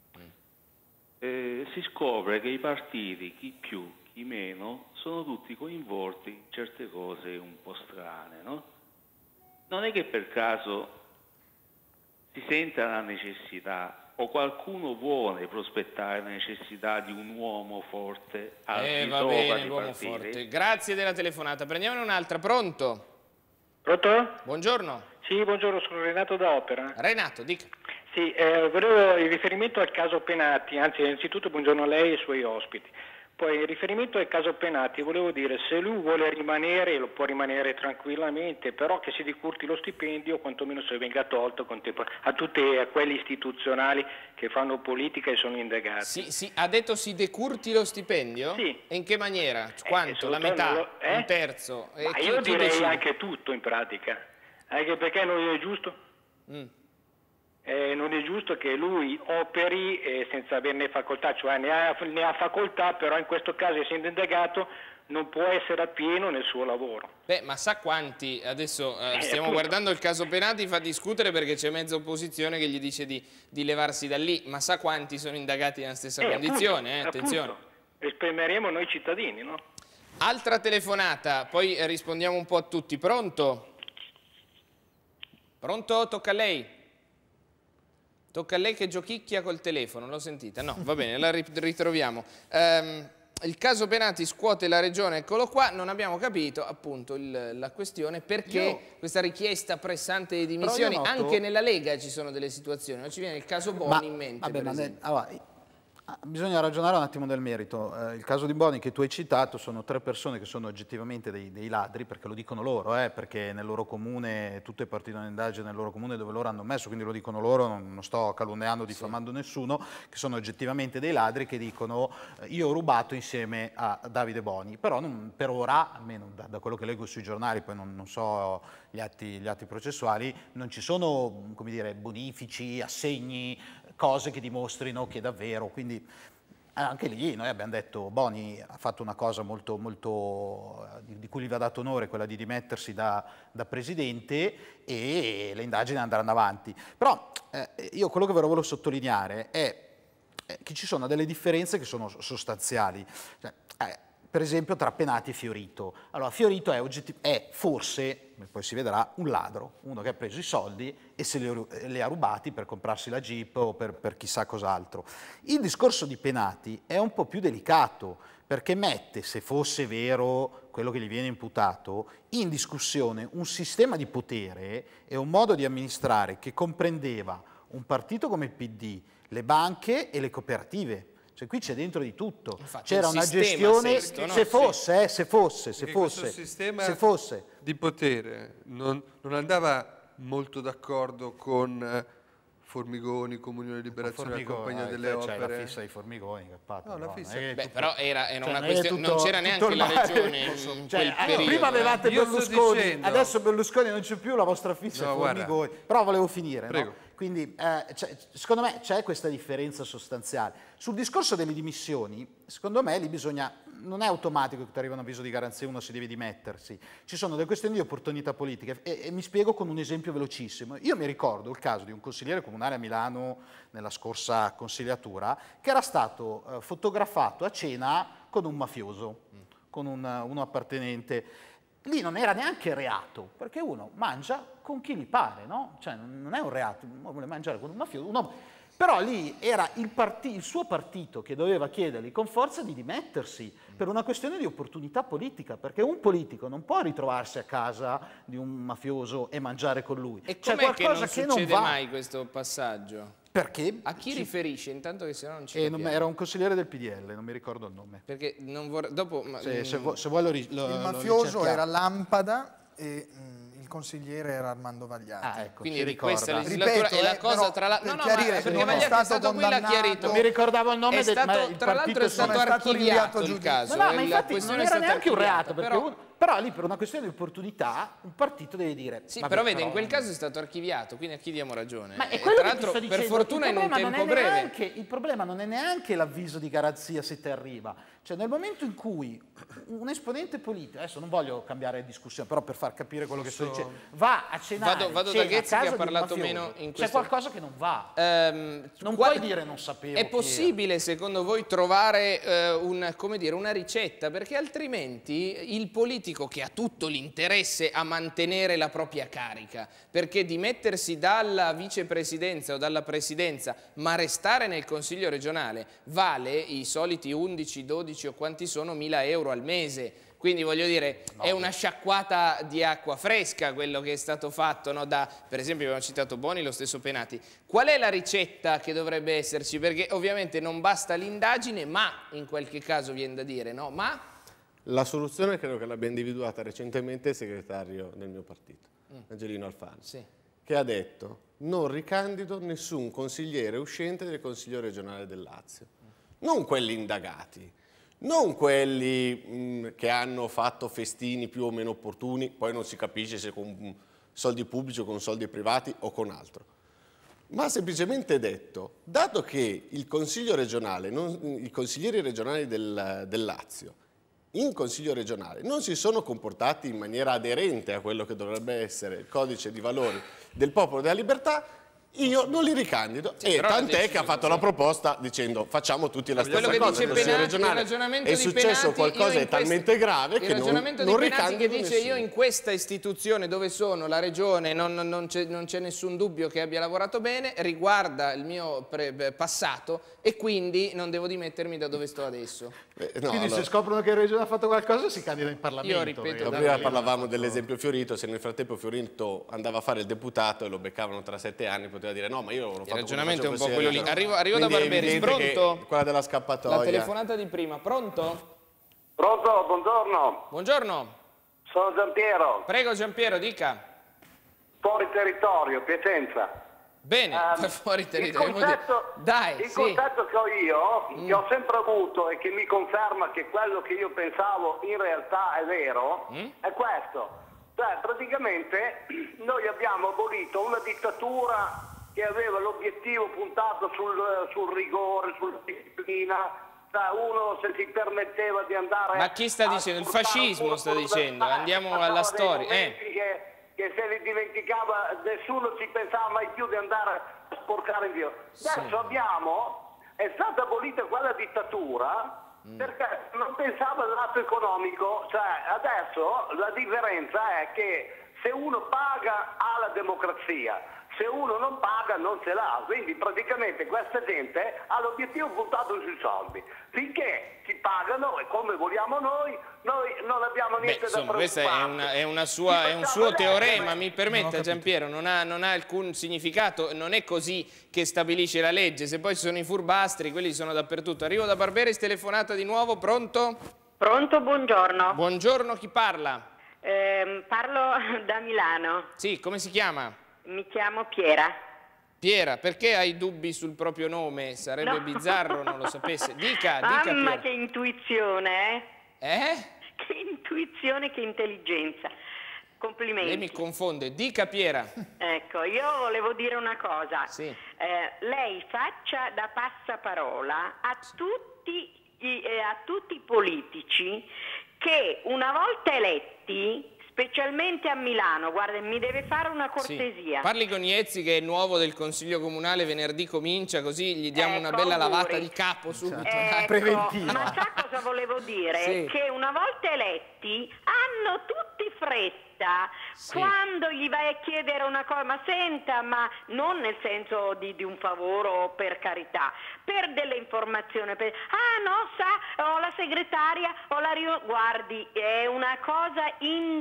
eh, si scopre che i partiti, chi più, chi meno, sono tutti coinvolti in certe cose un po' strane, no? Non è che per caso si senta la necessità o qualcuno vuole prospettare la necessità di un uomo forte al eh, di va sopra bene, dei l'uomo partiti? forte. Grazie della telefonata. Prendiamone un'altra. Pronto? Pronto? Buongiorno. Sì, buongiorno, sono Renato da Opera. Renato, dica. Sì, eh, volevo in riferimento al caso Penati, anzi innanzitutto buongiorno a lei e ai suoi ospiti. Poi in riferimento al caso Penati volevo dire, se lui vuole rimanere, lo può rimanere tranquillamente, però che si decurti lo stipendio, quantomeno se venga tolto a tutti a quelli istituzionali che fanno politica e sono indagati. Sì, sì, ha detto si decurti lo stipendio? Sì. E in che maniera? Quanto? Eh, la metà? lo, eh? Un terzo? Ma chi, io chi direi decide? anche tutto in pratica, anche perché non è giusto. Mm. Eh, non è giusto che lui operi eh, senza averne facoltà, cioè ne ha, ne ha facoltà, però in questo caso essendo indagato non può essere appieno nel suo lavoro. Beh, ma sa quanti, adesso eh, eh, stiamo appunto. guardando il caso Penati, fa discutere perché c'è mezza opposizione che gli dice di, di levarsi da lì, ma sa quanti sono indagati nella stessa eh, condizione? Appunto, eh, attenzione. Appunto. Esprimeremo noi cittadini, no? Altra telefonata, poi rispondiamo un po' a tutti. Pronto? Pronto? Tocca a lei. Tocca a lei che giochicchia col telefono, l'ho sentita? No, va bene, la ritroviamo. Um, il caso Penati scuote la regione, eccolo qua, non abbiamo capito appunto il, la questione perché Io... questa richiesta pressante di dimissioni, noto... anche nella Lega ci sono delle situazioni, non ci viene il caso Boni ma, in mente vabbè, per ma esempio. Allora, Bisogna ragionare un attimo nel merito. Eh, il caso di Boni che tu hai citato sono tre persone che sono oggettivamente dei, dei ladri, perché lo dicono loro, eh, perché nel loro comune, tutto è partito un'indagine nel loro comune dove loro hanno messo, quindi lo dicono loro, non, non sto calunniando, diffamando sì. nessuno, che sono oggettivamente dei ladri che dicono eh, io ho rubato insieme a Davide Boni, però non, per ora, almeno da, da quello che leggo sui giornali, poi non, non so gli atti, gli atti processuali, non ci sono, come dire, bonifici, assegni, cose che dimostrino che davvero, quindi anche lì noi abbiamo detto Boni ha fatto una cosa molto, molto di, di cui gli va dato onore, quella di dimettersi da, da presidente e le indagini andranno avanti. Però eh, io quello che ve lo volevo sottolineare è che ci sono delle differenze che sono sostanziali. Cioè, eh, per esempio tra Penati e Fiorito. Allora, Fiorito è, è forse, poi si vedrà, un ladro, uno che ha preso i soldi e se li, li ha rubati per comprarsi la Jeep o per, per chissà cos'altro. Il discorso di Penati è un po' più delicato, perché mette, se fosse vero quello che gli viene imputato, in discussione un sistema di potere e un modo di amministrare che comprendeva un partito come il P D, le banche e le cooperative. Cioè, qui c'è dentro di tutto, c'era una gestione, sesto, no? se fosse, eh, se fosse, se fosse, questo sistema se fosse. di potere non, non andava molto d'accordo con Formigoni, Comunione Liberazione e Compagnia delle eh, Opere. C'è la fissa di Formigoni, Cappato, no, la no, fissa. Beh, tutto, però era, era cioè, una non questione, tutto, non c'era neanche la regione in cioè, quel allora, periodo. prima avevate eh. Berlusconi, dicendo... adesso Berlusconi non c'è più, la vostra fissa no, è Formigoni. Guarda. Però volevo finire, no? Quindi eh, secondo me c'è questa differenza sostanziale. Sul discorso delle dimissioni, secondo me lì bisogna, non è automatico che ti arriva un avviso di garanzia uno si deve dimettersi, ci sono delle questioni di opportunità politica e, e mi spiego con un esempio velocissimo. Io mi ricordo il caso di un consigliere comunale a Milano nella scorsa consigliatura che era stato eh, fotografato a cena con un mafioso, mm. con un, uno appartenente. Lì non era neanche reato, perché uno mangia con chi gli pare, no? Cioè non è un reato, uno vuole mangiare con un mafioso, uno... però lì era il, partito, il suo partito che doveva chiedergli con forza di dimettersi per una questione di opportunità politica, perché un politico non può ritrovarsi a casa di un mafioso e mangiare con lui. E c'è com'è che non che succede non va. mai questo passaggio? Perché? A chi sì. riferisce? Intanto che se no non ci eh, capiamo. non, era un consigliere del P D L, non mi ricordo il nome. Perché non vorrei... Dopo... Se, se, vuoi, se vuoi lo, lo Il lo mafioso era Lampada e mh, il consigliere era Armando Vagliati. Ah, ecco, quindi si questa ricorda. legislatura Ripeto, è la eh, cosa però, tra la... per No, no, chiarire, ma se perché non è Vagliati è stato stato qui, l'ha condannato- chiarito. Non mi ricordavo il nome, È del, stato, ma il tra l'altro è partito stato non è stato rinviato archiviato a il giudizio. caso. No, no, ma la infatti non questione è era stata neanche un reato, archiviata, perché però... uno- però lì per una questione di opportunità un partito deve dire... Sì, vabbè, però vede, in quel caso è stato archiviato, quindi a chi diamo ragione? Ma è E quello tra che ti l'altro, sto per dicendo, fortuna il in un problema non tempo è breve. neanche- il problema non è neanche l'avviso di garanzia se ti arriva. Cioè nel momento in cui un esponente politico, adesso non voglio cambiare discussione, però per far capire quello che sto dicendo, va a cenare, Vado, vado cena da Ghezzi a che casa ha parlato di un mafioso, meno in c'è questo... qualcosa che non va. Ehm, non qual- puoi dire non sapevo È chi possibile secondo voi trovare eh, un, come dire, una ricetta? Perché altrimenti il politico che ha tutto l'interesse a mantenere la propria carica, perché dimettersi dalla vicepresidenza o dalla presidenza ma restare nel consiglio regionale vale i soliti undici, dodici o quanti sono mila euro al mese. Quindi voglio dire, no. È una sciacquata di acqua fresca quello che è stato fatto, no? Da, per esempio abbiamo citato Boni, lo stesso Penati. Qual è la ricetta che dovrebbe esserci? Perché ovviamente non basta l'indagine, ma in qualche caso viene da dire, no? Ma... La soluzione credo che l'abbia individuata recentemente il segretario del mio partito, mm. Angelino Alfano, sì. che ha detto non ricandido nessun consigliere uscente del Consiglio regionale del Lazio, mm. non quelli indagati. Non quelli mh, che hanno fatto festini più o meno opportuni, poi non si capisce se con soldi pubblici o con soldi privati o con altro, ma ha semplicemente detto, dato che il Consiglio regionale, non, i consiglieri regionali del, del Lazio in Consiglio regionale non si sono comportati in maniera aderente a quello che dovrebbe essere il codice di valori del Popolo della Libertà, io non li ricandido, sì, e tant'è che ha fatto la proposta dicendo facciamo tutti la stessa cosa. Quello che dice Penati, è successo qualcosa di talmente grave che non, non ricandido che dice nessuno. Io in questa istituzione dove sono, la regione, non, non c'è nessun dubbio che abbia lavorato bene, riguarda il mio pre, passato e quindi non devo dimettermi da dove sto adesso. Eh, no, quindi allora, se scoprono che il regione ha fatto qualcosa si candida in Parlamento. Io ripeto, prima parlavamo dell'esempio Fiorito, se nel frattempo Fiorito andava a fare il deputato e lo beccavano tra sette anni, poteva dire no, ma io l'ho fatto. Il ragionamento è un po' consigliere quello lì. regionale. Arrivo, arrivo da Quindi è Barberis, evidente pronto? che quella della scappatoia. La telefonata di prima, pronto? Pronto, buongiorno. Buongiorno. Sono Giampiero. Prego Giampiero, dica. Fuori territorio, Piacenza. Bene, Um, fuori territorio. Il concetto, Dai, il sì. concetto che ho io, Mm. che ho sempre avuto e che mi conferma che quello che io pensavo in realtà è vero, Mm. è questo. Cioè, praticamente noi abbiamo abolito una dittatura che aveva l'obiettivo puntato sul, sul rigore, sulla disciplina. Cioè, uno se si permetteva di andare... Ma chi sta a dicendo? Il portare fascismo un sta puro- dicendo, eh, andiamo passava alla dei storia. Eh. momenti Che, che se li dimenticava nessuno ci pensava mai più di andare a sporcare in giro. Adesso abbiamo, è stata abolita quella dittatura Mm. perché non pensava al lato economico, cioè adesso la differenza è che se uno paga ha la democrazia, se uno non paga non ce l'ha, quindi praticamente questa gente ha l'obiettivo puntato sui soldi. Finché ci pagano e come vogliamo noi, noi non abbiamo Beh, niente insomma, da questo è, preoccuparci. una, è, una sua, è un suo teorema, mi permetta Giampiero, non ha, non ha alcun significato, non è così che stabilisce la legge, se poi ci sono i furbastri, quelli sono dappertutto. Arrivo da Barberis, telefonata di nuovo, pronto? Pronto, buongiorno. Buongiorno, chi parla? Eh, parlo da Milano. Sì, come si chiama? Mi chiamo Piera. Piera, perché hai dubbi sul proprio nome? Sarebbe No. bizzarro non lo sapesse. Dica, dica Mamma, Piera. che intuizione, eh? Eh? Che intuizione, che intelligenza. Complimenti. Lei mi confonde. Dica Piera. Ecco, io volevo dire una cosa. Sì. Eh, lei faccia da passaparola a tutti, i, eh, a tutti i politici che una volta eletti, specialmente a Milano, guarda, mi deve fare una cortesia. Sì. Parli con Iezzi che è nuovo del Consiglio Comunale, venerdì comincia, così gli diamo Ecco, una bella auguri. lavata di capo subito. Ecco, Preventiva. ma sa cosa volevo dire? Sì. Che una volta eletti hanno tutti fretta Sì. quando gli vai a chiedere una cosa, ma senta, ma non nel senso di, di un favore o per carità, per delle informazioni, per, ah no, sa, ho la segretaria, ho la riunione, guardi, è una cosa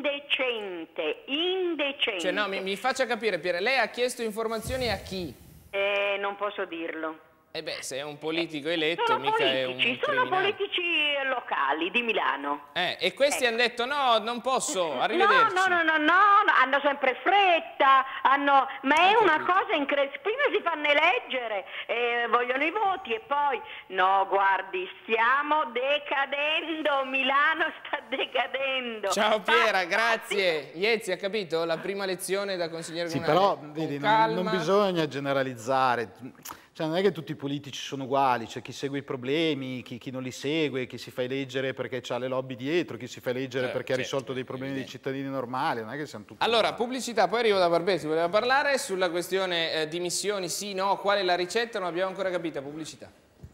indecente, indecente. Cioè, no, mi, mi faccia capire, Piera, lei ha chiesto informazioni a chi? Eh, non posso dirlo. Eh beh, se è un politico eletto, Sono mica è un politici, sono criminale. politici locali di Milano. Eh, e questi hanno detto no, non posso, arrivederci. No, no, no, no, no, no, hanno sempre fretta, hanno... ma è una cosa incredibile. Prima si fanno eleggere, eh, vogliono i voti e poi... No, guardi, stiamo decadendo, Milano sta decadendo. Ciao Piera, Ma- grazie. Iezzi, ha capito? La prima lezione da consigliere Sì, comunale. però Con vedi, non, calma. non bisogna generalizzare. Cioè, non è che tutti i politici sono uguali, c'è chi segue i problemi, chi, chi non li segue, chi si fa eleggere perché ha le lobby dietro, chi si fa eleggere Eh, perché ha certo, risolto dei problemi dei cittadini normali, non è che siamo tutti Allora, uguali. pubblicità, poi arrivo da Barbesi, voleva parlare sulla questione eh, dimissioni, sì, no, qual è la ricetta, non abbiamo ancora capito, pubblicità.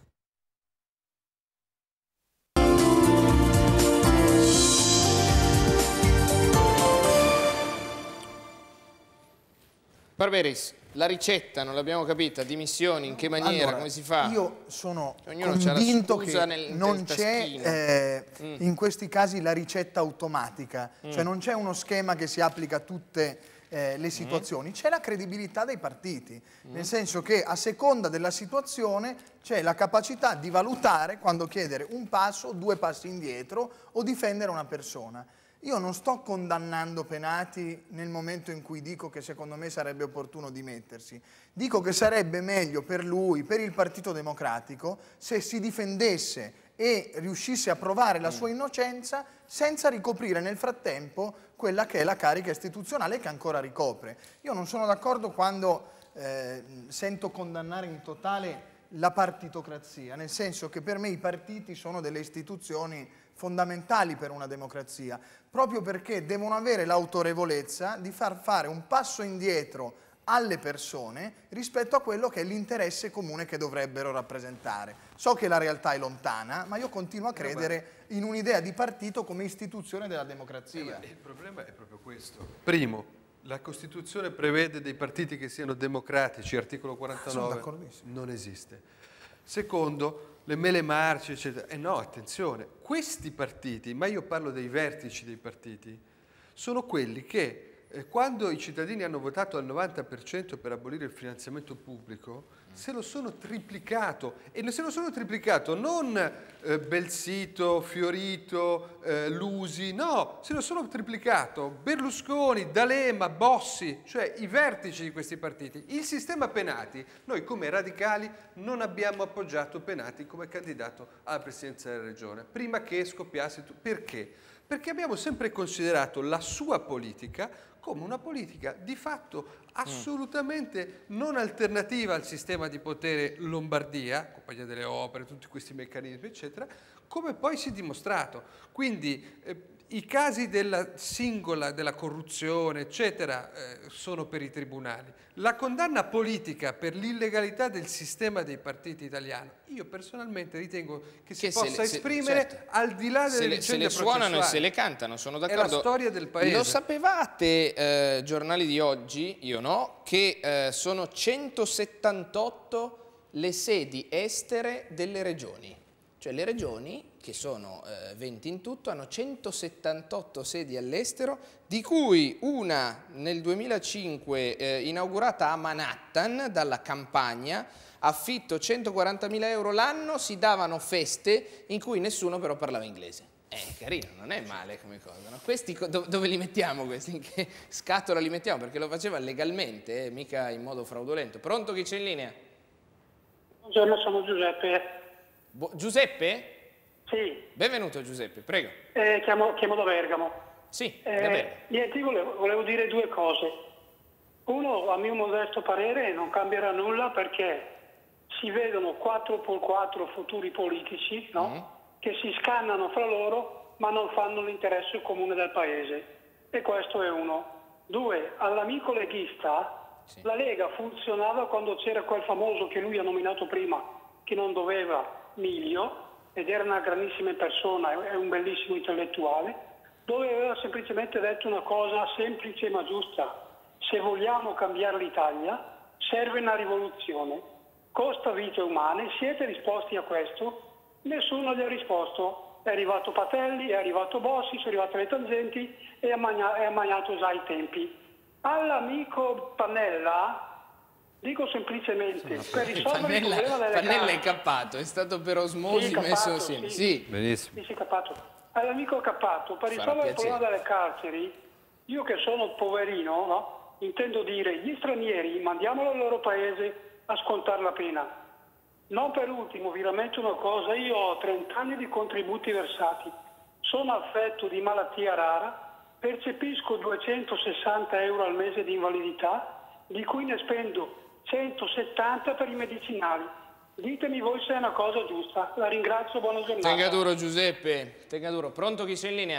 Barberis, la ricetta non l'abbiamo capita, dimissioni, in che maniera, Allora, come si fa? Io sono Ognuno c'ha la convinto scusa che nel- non nel c'è taschino. eh, Mm. in questi casi la ricetta automatica, Mm. cioè non c'è uno schema che si applica a tutte eh, le situazioni, c'è la credibilità dei partiti, nel senso che a seconda della situazione c'è la capacità di valutare quando chiedere un passo, due passi indietro o difendere una persona. Io non sto condannando Penati nel momento in cui dico che secondo me sarebbe opportuno dimettersi. Dico che sarebbe meglio per lui, per il Partito Democratico, se si difendesse e riuscisse a provare la sua innocenza senza ricoprire nel frattempo quella che è la carica istituzionale che ancora ricopre. Io non sono d'accordo quando eh, sento condannare in totale la partitocrazia, nel senso che per me i partiti sono delle istituzioni fondamentali per una democrazia, proprio perché devono avere l'autorevolezza di far fare un passo indietro alle persone rispetto a quello che è l'interesse comune che dovrebbero rappresentare. So che la realtà è lontana, ma io continuo a credere in un'idea di partito come istituzione della democrazia. Il problema è proprio questo. Primo, la Costituzione prevede dei partiti che siano democratici, articolo quarantanove, Sono d'accordissimo. non esiste. Secondo, le mele marce, eccetera. E no, attenzione, questi partiti, ma io parlo dei vertici dei partiti, sono quelli che eh, quando i cittadini hanno votato al novanta per cento per abolire il finanziamento pubblico, se lo sono triplicato, e se lo sono triplicato non eh, Belsito, Fiorito, eh, Lusi, no, se lo sono triplicato Berlusconi, D'Alema, Bossi, cioè i vertici di questi partiti. Il sistema Penati, noi come radicali non abbiamo appoggiato Penati come candidato alla presidenza della regione, prima che scoppiasse tutto. Perché? Perché abbiamo sempre considerato la sua politica come una politica di fatto assolutamente non alternativa al sistema di potere Lombardia, Compagnia delle Opere, tutti questi meccanismi, eccetera, come poi si è dimostrato. Quindi eh, i casi della singola, della corruzione, eccetera, eh, sono per i tribunali. La condanna politica per l'illegalità del sistema dei partiti italiani, io personalmente ritengo che si che possa le, se, esprimere certo. al di là delle se le, vicende se le suonano processuali. e se le cantano, sono d'accordo. È la storia del paese. Lo sapevate, eh, giornali di oggi, io no, che eh, sono centosettantotto le sedi estere delle regioni. Cioè le regioni, che sono eh, venti in tutto, hanno centosettantotto sedi all'estero, di cui una nel duemilacinque eh, inaugurata a Manhattan dalla Campania, affitto centoquarantamila euro l'anno, si davano feste in cui nessuno però parlava inglese. È carino, non è male come cosa, no? Questi do, dove li mettiamo questi? In che scatola li mettiamo? Perché lo faceva legalmente, eh, mica in modo fraudolento. Pronto, chi c'è in linea? Buongiorno, sono Giuseppe. Bu Giuseppe? Sì. Benvenuto Giuseppe, prego. Eh, chiamo, chiamo da Bergamo. Sì, eh, da Bergamo. Niente, volevo, volevo dire due cose. Uno, a mio modesto parere, non cambierà nulla perché si vedono quattro per quattro futuri politici, no? Mm. che si scannano fra loro ma non fanno l'interesse comune del paese. E questo è uno. Due, all'amico leghista, sì. la Lega funzionava quando c'era quel famoso che lui ha nominato prima, che non doveva, Miglio, ed era una grandissima persona, è un bellissimo intellettuale, dove aveva semplicemente detto una cosa semplice ma giusta: se vogliamo cambiare l'Italia serve una rivoluzione, costa vite umane, siete risposti a questo? Nessuno gli ha risposto. È arrivato Patelli, è arrivato Bossi, sono arrivate le tangenti e ha mangiato già i tempi. All'amico Pannella dico semplicemente, sì, per risolvere Pannella, il problema delle Pannella case, è cappato, è stato per osmosi sì, messo Cappato, insieme. Sì, sì. Benissimo. Sì, sì, Cappato. All'amico Cappato, per risolvere il problema delle carceri, io che sono poverino, no? intendo dire, gli stranieri mandiamolo al loro paese a scontare la pena. Non per ultimo, vi rammento una cosa, io ho trenta anni di contributi versati, sono affetto di malattia rara, percepisco duecentosessanta euro al mese di invalidità, di cui ne spendo centosettanta per i medicinali. Ditemi voi se è una cosa giusta. La ringrazio, buona giornata. Tenga duro Giuseppe, tenga duro. Pronto, chi c'è in linea?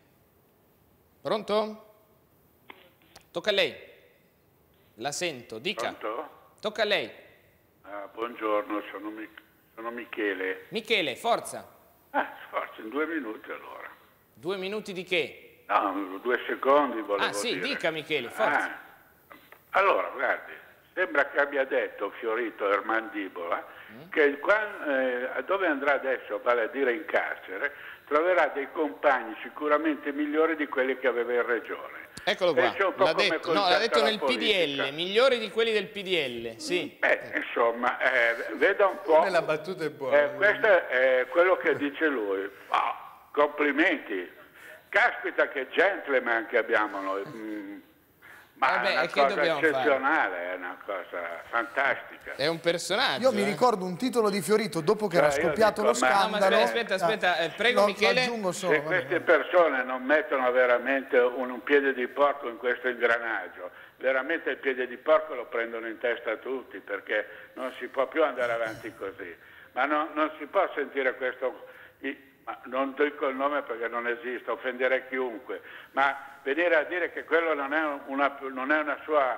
Pronto? Tocca a lei. La sento, dica. Pronto? Tocca a lei. Ah, buongiorno, sono, Mi sono Michele. Michele, forza. Ah, forza, in due minuti allora. Due minuti di che? No, due secondi volevo Ah sì, dire. dica Michele, forza. Ah, allora, guardi, sembra che abbia detto Fiorito Ermandibola mm. che qua, eh, dove andrà adesso, vale a dire in carcere, troverà dei compagni sicuramente migliori di quelli che aveva in regione. Eccolo qua, l'ha detto, no, l'ha detto nel politica. P D L, migliori di quelli del P D L, sì. Beh, insomma, eh, veda un po'. La battuta è buona. Eh, questo è quello che dice lui. Oh, complimenti. Caspita che gentleman che abbiamo noi. Mm. Ma Vabbè, è una che cosa dobbiamo eccezionale, fare? È una cosa fantastica. È un personaggio. Io mi eh. ricordo un titolo di Fiorito dopo che Cioè, era scoppiato dico, lo ma... scandalo. No, ma aspetta, aspetta, aspetta. Eh, prego lo, Michele. Lo aggiungo solo, Se vabbè, queste vabbè. persone non mettono veramente un, un piede di porco in questo ingranaggio, veramente il piede di porco lo prendono in testa tutti, perché non si può più andare avanti così. Ma no, non si può sentire questo... Ma non dico il nome perché non esiste, offenderei chiunque, ma venire a dire che quello non è una, non è una sua,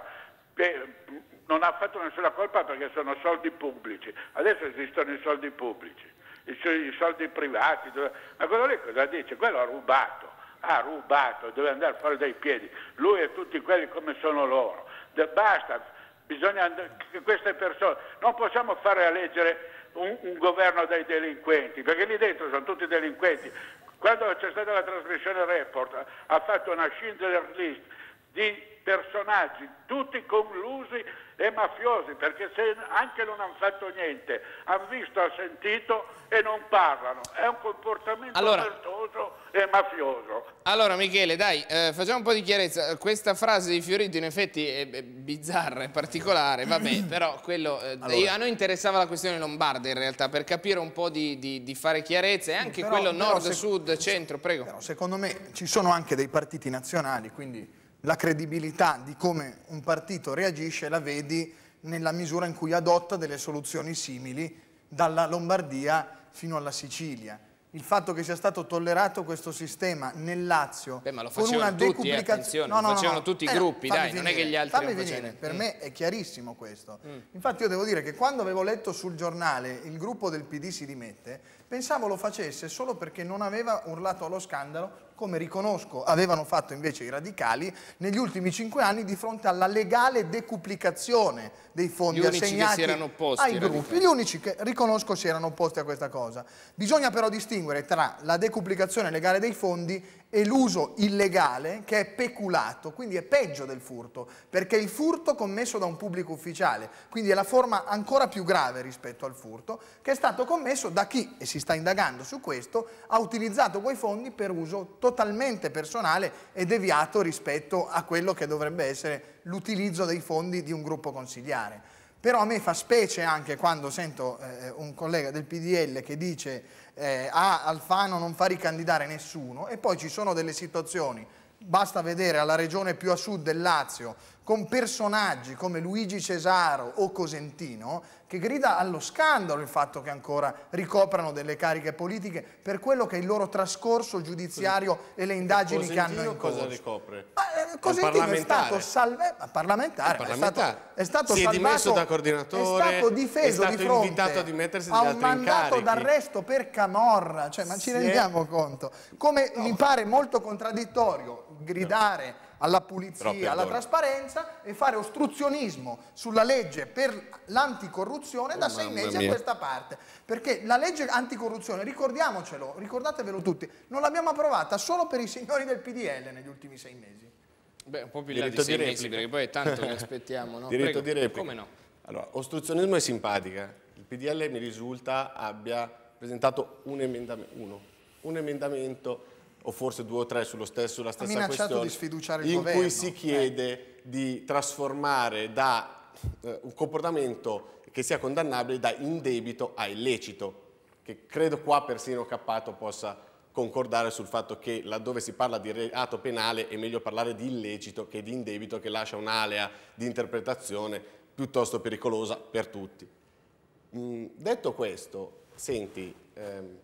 non ha fatto nessuna colpa perché sono soldi pubblici. Adesso esistono i soldi pubblici, i, i soldi privati, dove, ma quello lì cosa dice? Quello ha rubato, ha rubato, deve andare fuori dai piedi, lui e tutti quelli come sono loro. De, basta, bisogna che queste persone, non possiamo fare a leggere Un, un governo dei delinquenti, perché lì dentro sono tutti delinquenti. Quando c'è stata la trasmissione Report ha fatto una Schindler List di personaggi, tutti collusi e mafiosi, perché se anche non hanno fatto niente, hanno visto, hanno sentito e non parlano. È un comportamento allora, virtuoso e mafioso. Allora Michele, dai, eh, facciamo un po' di chiarezza. Questa frase di Fiorito in effetti è, è bizzarra, è particolare, vabbè, però quello, eh, allora. io, a noi interessava la questione lombarda in realtà, per capire un po' di, di, di fare chiarezza, e anche però, quello nord, se, sud, centro, prego. Però secondo me ci sono anche dei partiti nazionali, quindi la credibilità di come un partito reagisce la vedi nella misura in cui adotta delle soluzioni simili dalla Lombardia fino alla Sicilia. Il fatto che sia stato tollerato questo sistema nel Lazio Beh, ma lo con una decuplicazione, no, no, lo facevano no, tutti i eh, gruppi, dai, finire, non è che gli altri fammi non finire, facevano. per mm. me è chiarissimo questo. Mm. Infatti io devo dire che quando avevo letto sul giornale il gruppo del P D si dimette, pensavo lo facesse solo perché non aveva urlato allo scandalo, come riconosco avevano fatto invece i radicali negli ultimi cinque anni di fronte alla legale decuplicazione dei fondi gli unici assegnati che si erano opposti, ai gruppi. Gli unici che riconosco si erano opposti a questa cosa. Bisogna però distinguere tra la decuplicazione legale dei fondi e l'uso illegale, che è peculato, quindi è peggio del furto, perché è il furto commesso da un pubblico ufficiale, quindi è la forma ancora più grave rispetto al furto, che è stato commesso da chi, e si sta indagando su questo, ha utilizzato quei fondi per uso totalmente personale e deviato rispetto a quello che dovrebbe essere l'utilizzo dei fondi di un gruppo consigliare. Però a me fa specie anche quando sento eh, un collega del P D L che dice eh, ah, Alfano non fa ricandidare nessuno, e poi ci sono delle situazioni, basta vedere alla regione più a sud del Lazio, con personaggi come Luigi Cesaro o Cosentino, che grida allo scandalo il fatto che ancora ricoprano delle cariche politiche per quello che è il loro trascorso giudiziario e le indagini Cosentino che hanno in corso. cosa ricopre? Ma, eh, Cosentino è stato salvato, parlamentare, è stato, è stato si è salvato, dimesso da coordinatore, è stato difeso è stato di fronte invitato a dimettersi a dagli un altri mandato incarichi. d'arresto per camorra, cioè, ma ci rendiamo è... conto? Come no. mi pare molto contraddittorio gridare no. alla pulizia, alla trasparenza e fare ostruzionismo sulla legge per l'anticorruzione da sei mesi a questa parte, perché la legge anticorruzione, ricordiamocelo, ricordatevelo tutti, non l'abbiamo approvata solo per i signori del P D L negli ultimi sei mesi. Beh, un po' più là di sei mesi, perché poi è tanto che aspettiamo, no? Diritto Prego. di replica. Come no? Allora, ostruzionismo è simpatica. Il P D L mi risulta abbia presentato un emendamento, uno, un emendamento o forse due o tre sullo stesso, sulla stessa questione, di sfiduciare il in governo. cui si chiede eh. di trasformare da eh, un comportamento che sia condannabile da indebito a illecito, che credo qua persino Cappato possa concordare sul fatto che laddove si parla di reato penale è meglio parlare di illecito che di indebito, che lascia un'alea di interpretazione piuttosto pericolosa per tutti. Mm, detto questo, senti, ehm,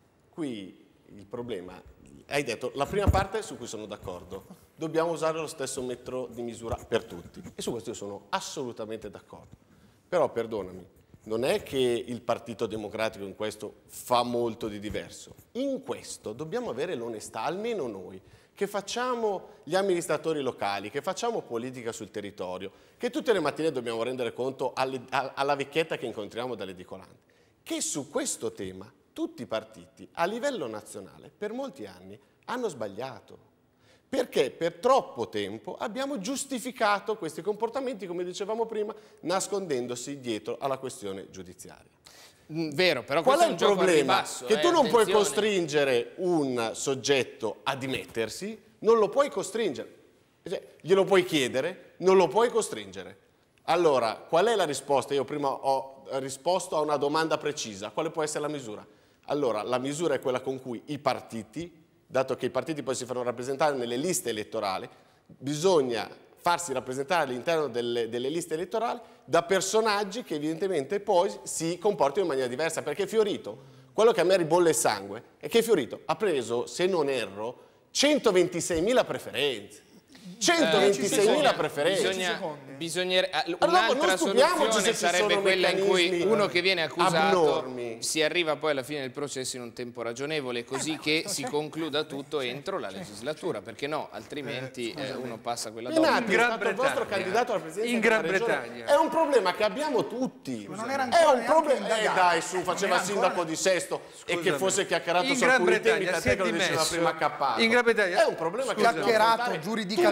qui il problema, hai detto la prima parte su cui sono d'accordo, dobbiamo usare lo stesso metro di misura per tutti, e su questo io sono assolutamente d'accordo. Però perdonami, non è che il Partito Democratico in questo fa molto di diverso. In questo dobbiamo avere l'onestà, almeno noi, che facciamo gli amministratori locali, che facciamo politica sul territorio, che tutte le mattine dobbiamo rendere conto alle, alla vecchietta che incontriamo dall'edicolante, che su questo tema tutti i partiti a livello nazionale per molti anni hanno sbagliato. Perché per troppo tempo abbiamo giustificato questi comportamenti, come dicevamo prima, nascondendosi dietro alla questione giudiziaria. Mm, vero, però qual questo è il un problema? ribasso, che eh, tu non attenzione. puoi costringere un soggetto a dimettersi, non lo puoi costringere. Cioè, glielo puoi chiedere, non lo puoi costringere. Allora, qual è la risposta? Io prima ho risposto a una domanda precisa. Quale può essere la misura? Allora, la misura è quella con cui i partiti, dato che i partiti poi si fanno rappresentare nelle liste elettorali, bisogna farsi rappresentare all'interno delle, delle liste elettorali da personaggi che evidentemente poi si comportino in maniera diversa, perché Fiorito, quello che a me ribolle il sangue, è che Fiorito ha preso, se non erro, centoventiseimila preferenze. centoventiseimila eh, preferenze. Bisogna, bisogna, allora, un'altra soluzione sarebbe quella in cui uno che viene accusato abnormi. si arriva poi alla fine del processo in un tempo ragionevole, così eh, che si concluda tutto entro la legislatura, perché no, altrimenti eh, uno passa quella dopo. Penati è stato il vostro candidato alla presidenza in Gran Bretagna. È un problema che abbiamo tutti. Ma non era è un problema. Eh dai, su, faceva sindaco di Sesto e che fosse chiacchierato su alcuni temi, tant'è che lo diceva prima Cappato. In Gran Bretagna è un problema che chiacchierato giuridicamente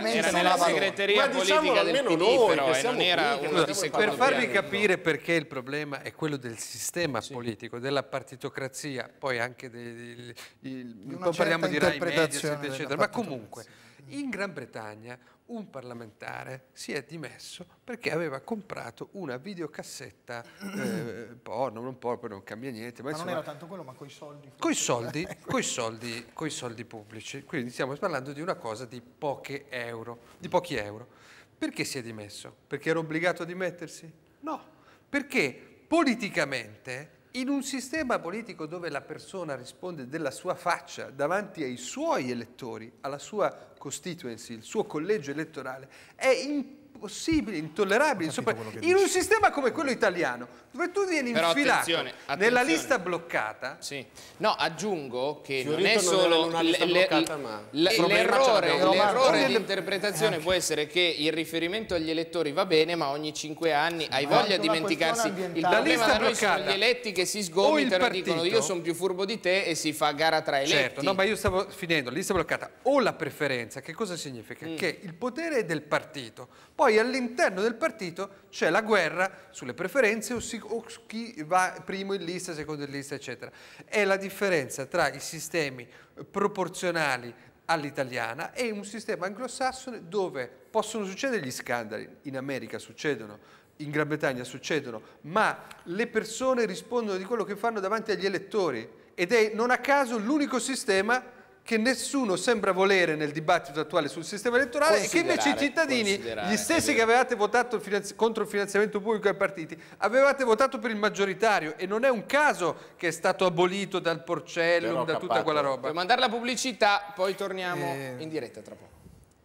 ovviamente era non nella la valora. segreteria Ma diciamolo politica del almeno P D, noi, però, che e siamo non era qui, che uno non di stiamo secondo Per farvi piano. capire perché il problema è quello del sistema politico, della partitocrazia, poi anche dei, dei, il, una poi parliamo di certa Rai Mediaset, interpretazione eccetera. della Ma comunque, in Gran Bretagna un parlamentare si è dimesso perché aveva comprato una videocassetta eh, porno, non porno, poi non cambia niente. Ma, Ma non insomma, era tanto quello, ma coi soldi. coi soldi, coi soldi, coi soldi pubblici. Quindi stiamo parlando di una cosa di poche euro, di pochi euro. Perché si è dimesso? Perché era obbligato a dimettersi? No, perché politicamente, in un sistema politico dove la persona risponde della sua faccia davanti ai suoi elettori, alla sua constituency, il suo collegio elettorale, è impossibile, intollerabile. Sopra... In un sistema come quello italiano, dove tu vieni Però infilato attenzione, nella attenzione. lista bloccata. Sì. No, aggiungo che Fiorito non è non solo era in una lista l- bloccata, l- ma l- il problema ce l'errore, l'abbiamo l'errore noi. di interpretazione può essere che il riferimento agli elettori va bene, ma ogni cinque anni hai Ma voglia anche di una dimenticarsi. questione Il ambientale. problema La da noi lista sono gli bloccata. eletti che si O il sgomitano e dicono partito. io sono più furbo di te e si fa gara tra eletti. Certo, no, ma io stavo finendo, la lista bloccata o la preferenza, che cosa significa? Mm. Che il potere è del partito, poi all'interno del partito c'è la guerra sulle preferenze o, si, o su chi va primo in lista, secondo in lista, eccetera. È la differenza tra i sistemi proporzionali all'italiana e un sistema anglosassone dove possono succedere gli scandali, in America succedono, in Gran Bretagna succedono, ma le persone rispondono di quello che fanno davanti agli elettori ed è non a caso l'unico sistema che nessuno sembra volere nel dibattito attuale sul sistema elettorale e che invece i cittadini, gli stessi che avevate votato il finanzi- contro il finanziamento pubblico ai partiti, avevate votato per il maggioritario e non è un caso che è stato abolito dal Porcellum, Però, da tutta Cappato, quella roba. Per mandare la pubblicità, poi torniamo Eh. in diretta tra poco.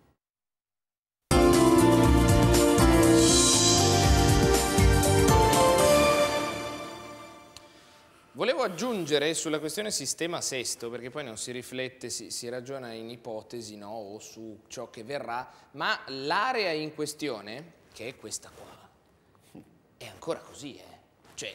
Volevo aggiungere sulla questione sistema sesto, perché poi non si riflette, si, si ragiona in ipotesi, no, o su ciò che verrà, ma l'area in questione, che è questa qua, è ancora così, eh? Cioè,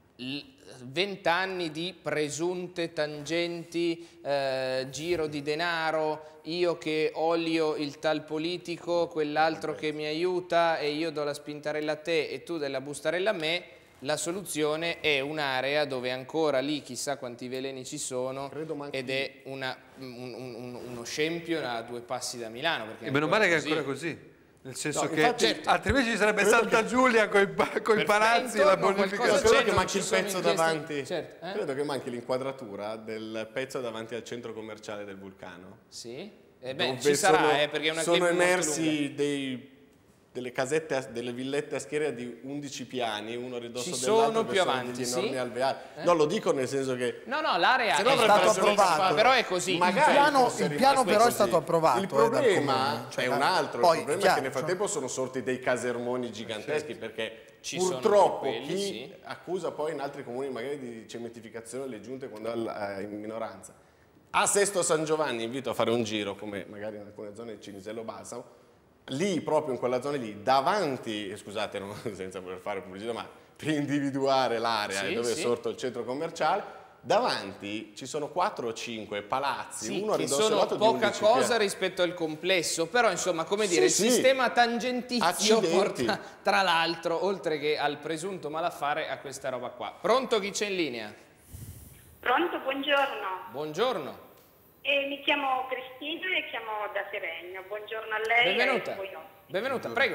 vent'anni di presunte tangenti, eh, giro di denaro, io che olio il tal politico, quell'altro che mi aiuta e io do la spintarella a te e tu della bustarella a me. La soluzione è un'area dove ancora lì chissà quanti veleni ci sono ed è una, un, un, uno scempio a due passi da Milano. Perché E meno male che è così. ancora così. Nel senso No, che infatti, certo, altrimenti ci sarebbe Santa che... Giulia con i palazzi e la bonificazione. Credo che manchi il pezzo davanti. Certo, eh? Credo che manchi l'inquadratura del pezzo davanti al centro commerciale del Vulcano. Sì? Eh beh, Dove ci sarà, sono, eh, perché è una sono clip molto lunga. emersi dei, delle casette, a- delle villette a schiera di undici piani, uno ridosso Ci dell'altro. sono che più sono avanti, degli sì? enormi alveari. Eh? No, lo dico nel senso che... No, no, l'area Se no è avrebbe stato preso approvato. però è così. Magari Il piano- fosse il rimasto piano però è così. stato approvato, Il eh, dal problema comune. Cioè, è un altro. poi, il problema chiaro, è che nel frattempo sono sorti dei casermoni giganteschi perché Ci sono purtroppo quelli, chi sì. accusa poi in altri comuni magari di cementificazione le giunte quando è in minoranza. A Sesto San Giovanni invito a fare un giro, come magari in alcune zone di Cinisello Balsamo, lì proprio in quella zona lì, davanti, scusate non, senza voler fare pubblicità, ma per individuare l'area Sì, dove sì. è sorto il centro commerciale, davanti ci sono quattro o cinque palazzi, Sì, uno che ridosso sono all'altro di poca undici cosa piani. rispetto al complesso, però insomma, come dire, Sì, il sì. sistema tangentizio Accidenti. porta tra l'altro, oltre che al presunto malaffare, a questa roba qua. Pronto, chi c'è in linea? Pronto, buongiorno. Buongiorno. Eh, mi chiamo Cristina e chiamo da Seregno. Buongiorno a lei. Benvenuta. E ai suoi ospiti. Benvenuta, prego.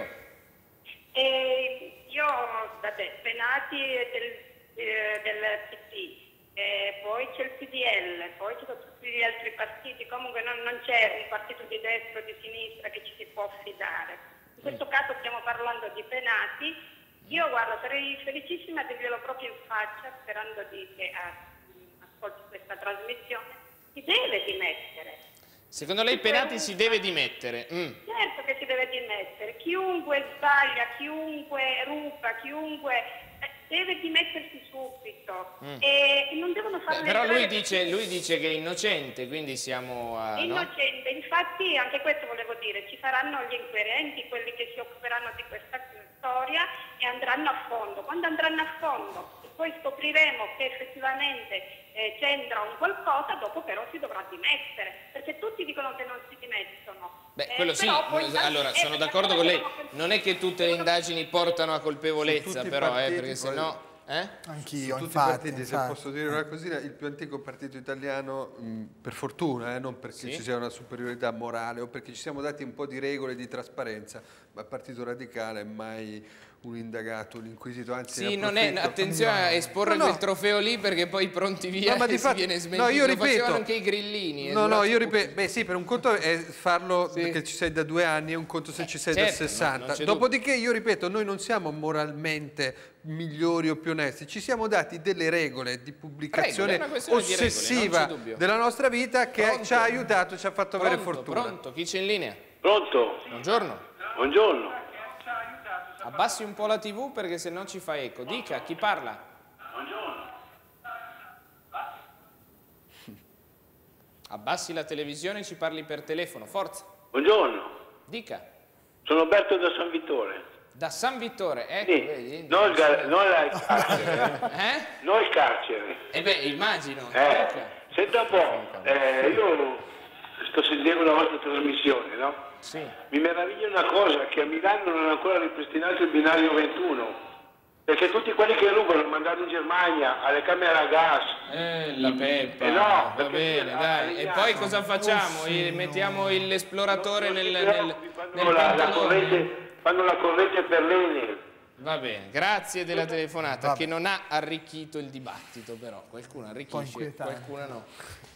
Eh, io, vabbè, Penati del, eh, del P D, eh, poi c'è il P D L, poi ci sono tutti gli altri partiti, comunque non, non c'è un partito di destra o di sinistra che ci si può affidare. In questo caso stiamo parlando di Penati. Io, guarda, sarei felicissima di dirglielo proprio in faccia, sperando di, che eh, ascolti questa trasmissione. Si deve dimettere. Secondo lei Penati si deve dimettere? Mm. Certo che si deve dimettere. Chiunque sbaglia, chiunque ruba, chiunque eh, deve dimettersi subito. Mm. E non devono farlo Beh, però lui entrare- dice, lui dice che è innocente, quindi siamo a... no? innocente. Infatti anche questo volevo dire, ci saranno gli inquirenti, quelli che si occuperanno di questa storia e andranno a fondo. Quando andranno a fondo poi scopriremo che effettivamente eh, c'entra un qualcosa, dopo però si dovrà dimettere, perché tutti dicono che non si dimettono. Beh, quello eh, sì, però poi allora sono d'accordo con lei, non è che tutte le indagini portano a colpevolezza, però, partiti, eh, perché sennò... Eh? Anch'io, tutti infatti, i partiti, infatti. se posso dire una cosina, il più antico partito italiano, mh, per fortuna, eh, non perché Sì. ci sia una superiorità morale o perché ci siamo dati un po' di regole di trasparenza, ma il Partito Radicale è mai un indagato, un inquisito, anzi Sì, non è, attenzione a esporre no, no. quel trofeo lì perché poi pronti via No, ma e di si fatti- viene smentito. no, io Lo ripeto- facevano anche i grillini. è No, no, durato io poco. ripeto, beh sì, per un conto è farlo perché ci sei da due anni e un conto se ci sei certo, da no, sessanta. non c'è Dopodiché io ripeto, noi non siamo moralmente migliori o più onesti, ci siamo dati delle regole di pubblicazione Regole, è una questione di regole, non ossessiva c'è dubbio. della nostra vita che Pronto? ci ha aiutato, ci ha fatto avere Pronto, fortuna. pronto, chi c'è in linea? Pronto? Buongiorno. Buongiorno. Abbassi un po' la tivù perché sennò ci fa eco. Dica, chi parla? Abbassi la televisione e ci parli per telefono, forza. Buongiorno. Dica. Sono Alberto da San Vittore. Da San Vittore, ecco, Sì, vedi? non il, gar- non il carcere. Eh? Non il carcere. Eh beh, immagino. Eh, Dica. senta un po', eh, io sto sentendo la vostra trasmissione, no? Sì. Mi meraviglia una cosa, che a Milano non è ancora ripristinato il binario ventuno, perché tutti quelli che rubano mandati in Germania alle camere a gas. Eh, la peppa. Eh no, va perché bene, sì, dai. E arriviamo. poi cosa facciamo? Oh, I- mettiamo il- l'esploratore nel, nel, nel Fanno la, la pantalone? corrente, fanno la corrente per l'Enel. Va bene, grazie della telefonata che non ha arricchito il dibattito però. Qualcuno arricchisce, inquietante. qualcuno no.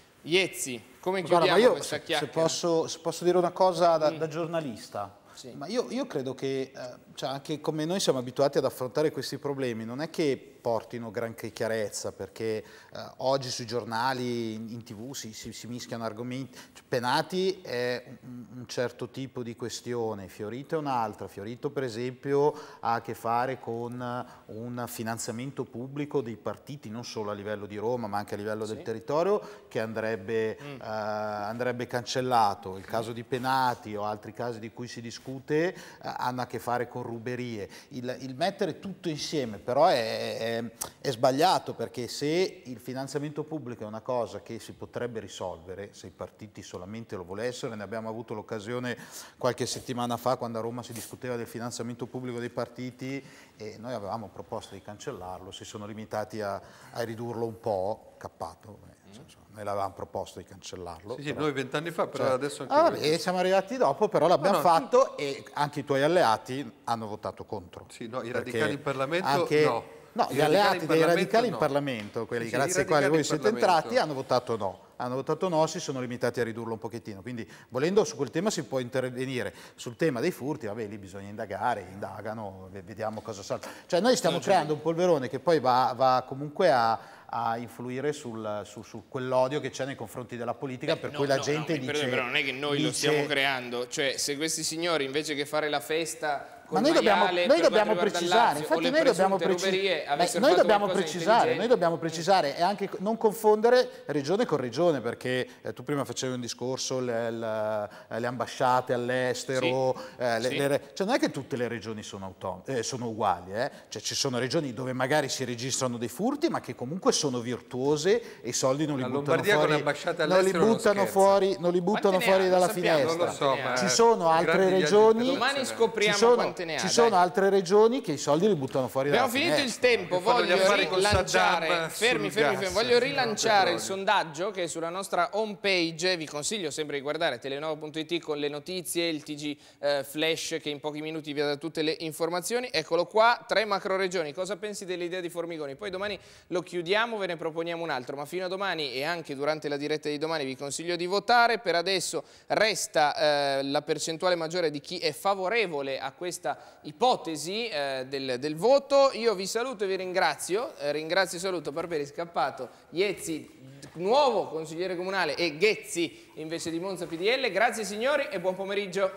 Iezzi, come Guarda, chiudiamo ma io questa se, se chiacchiera? posso, se posso dire una cosa da, Mm. da giornalista, Sì. ma io, io credo che, eh, cioè anche come noi siamo abituati ad affrontare questi problemi, non è che portino granché chiarezza, perché eh, oggi sui giornali, in, in tv si, si, si mischiano argomenti. Cioè, Penati è un, un certo tipo di questione, Fiorito è un'altra. Fiorito per esempio ha a che fare con un finanziamento pubblico dei partiti, non solo a livello di Roma ma anche a livello Sì. del territorio, che andrebbe, Mm. eh, andrebbe cancellato. Il caso di Penati o altri casi di cui si discute eh, hanno a che fare con ruberie. Il, il mettere tutto insieme però è, è, è sbagliato, perché se il finanziamento pubblico è una cosa che si potrebbe risolvere, se i partiti solamente lo volessero, ne abbiamo avuto l'occasione qualche settimana fa quando a Roma si discuteva del finanziamento pubblico dei partiti e noi avevamo proposto di cancellarlo, si sono limitati a, a ridurlo un po', cappato, eh, nel senso, noi l'avevamo proposto di cancellarlo. Sì, sì, però- noi vent'anni fa, però cioè, adesso anche ah, voi. vabbè, siamo arrivati dopo, però l'abbiamo No, no, fatto e anche i tuoi alleati hanno votato contro. Sì, no, i Perché radicali in Parlamento anche- no. No, I gli radicali alleati in dei Parlamento radicali no. in Parlamento, quelli Sì, sì, grazie i ai quali voi radicali in siete Parlamento. entrati, hanno votato no. Hanno votato no, si sono limitati a ridurlo un pochettino. Quindi, volendo, su quel tema si può intervenire. Sul tema dei furti, vabbè, lì bisogna indagare, indagano, ve- vediamo cosa salta. Cioè, noi stiamo creando un polverone che poi va, va comunque a, a influire sul, su, su quell'odio che c'è nei confronti della politica, per No, cui la no, gente no, dice... perdone, però non è che noi lo dice- stiamo creando, cioè se questi signori invece che fare la festa Ma col noi dobbiamo, maiale noi per dobbiamo quanto riguarda il precisare, Lazio, o infatti le noi dobbiamo, presunte preci- ruberie Beh, avessero noi fatto dobbiamo qualcosa di precisare, noi intelligente. dobbiamo precisare e anche non confondere regione con regione, perché eh, tu prima facevi un discorso, le, le- le ambasciate all'estero, Sì. eh, le- Sì. le re- cioè non è che tutte le regioni sono, autom- eh, sono uguali, eh? Cioè ci sono regioni dove magari si registrano dei furti ma che comunque sono virtuose e i soldi non li La buttano Lombardia con fuori, l'ambasciata non li all'estero non buttano scherza. fuori, non li buttano Quante ne fuori ha? dalla Lo sappiamo, finestra. non lo so, ma Ci sono altre grandi viaggi regioni, Domani ci scopriamo sono, quante ne ha. ci dai. sono altre regioni che i soldi li buttano fuori Abbiamo dalla finito finestra. il tempo, Che fanno gli voglio affari con rilanciare, Saddam fermi, sul fermi, gas, fermi, voglio sul rilanciare il petrolio. sondaggio che è sulla nostra home page, vi consiglio sempre di guardare telenova punto it con le notizie, il T G eh, Flash che in pochi minuti vi dà tutte le informazioni, eccolo qua, tre macro regioni, cosa pensi dell'idea di Formigoni? Poi domani lo chiudiamo, ve ne proponiamo un altro, ma fino a domani e anche durante la diretta di domani vi consiglio di votare, per adesso resta eh, la percentuale maggiore di chi è favorevole a questa ipotesi eh, del, del voto. Io vi saluto e vi ringrazio, eh, ringrazio e saluto Barberi Scappato, Iezzi, nuovo consigliere comunale, e Ghezzi invece di Monza P D L. Grazie signori e buon pomeriggio.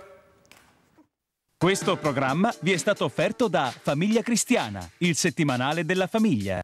Questo programma vi è stato offerto da Famiglia Cristiana, il settimanale della famiglia.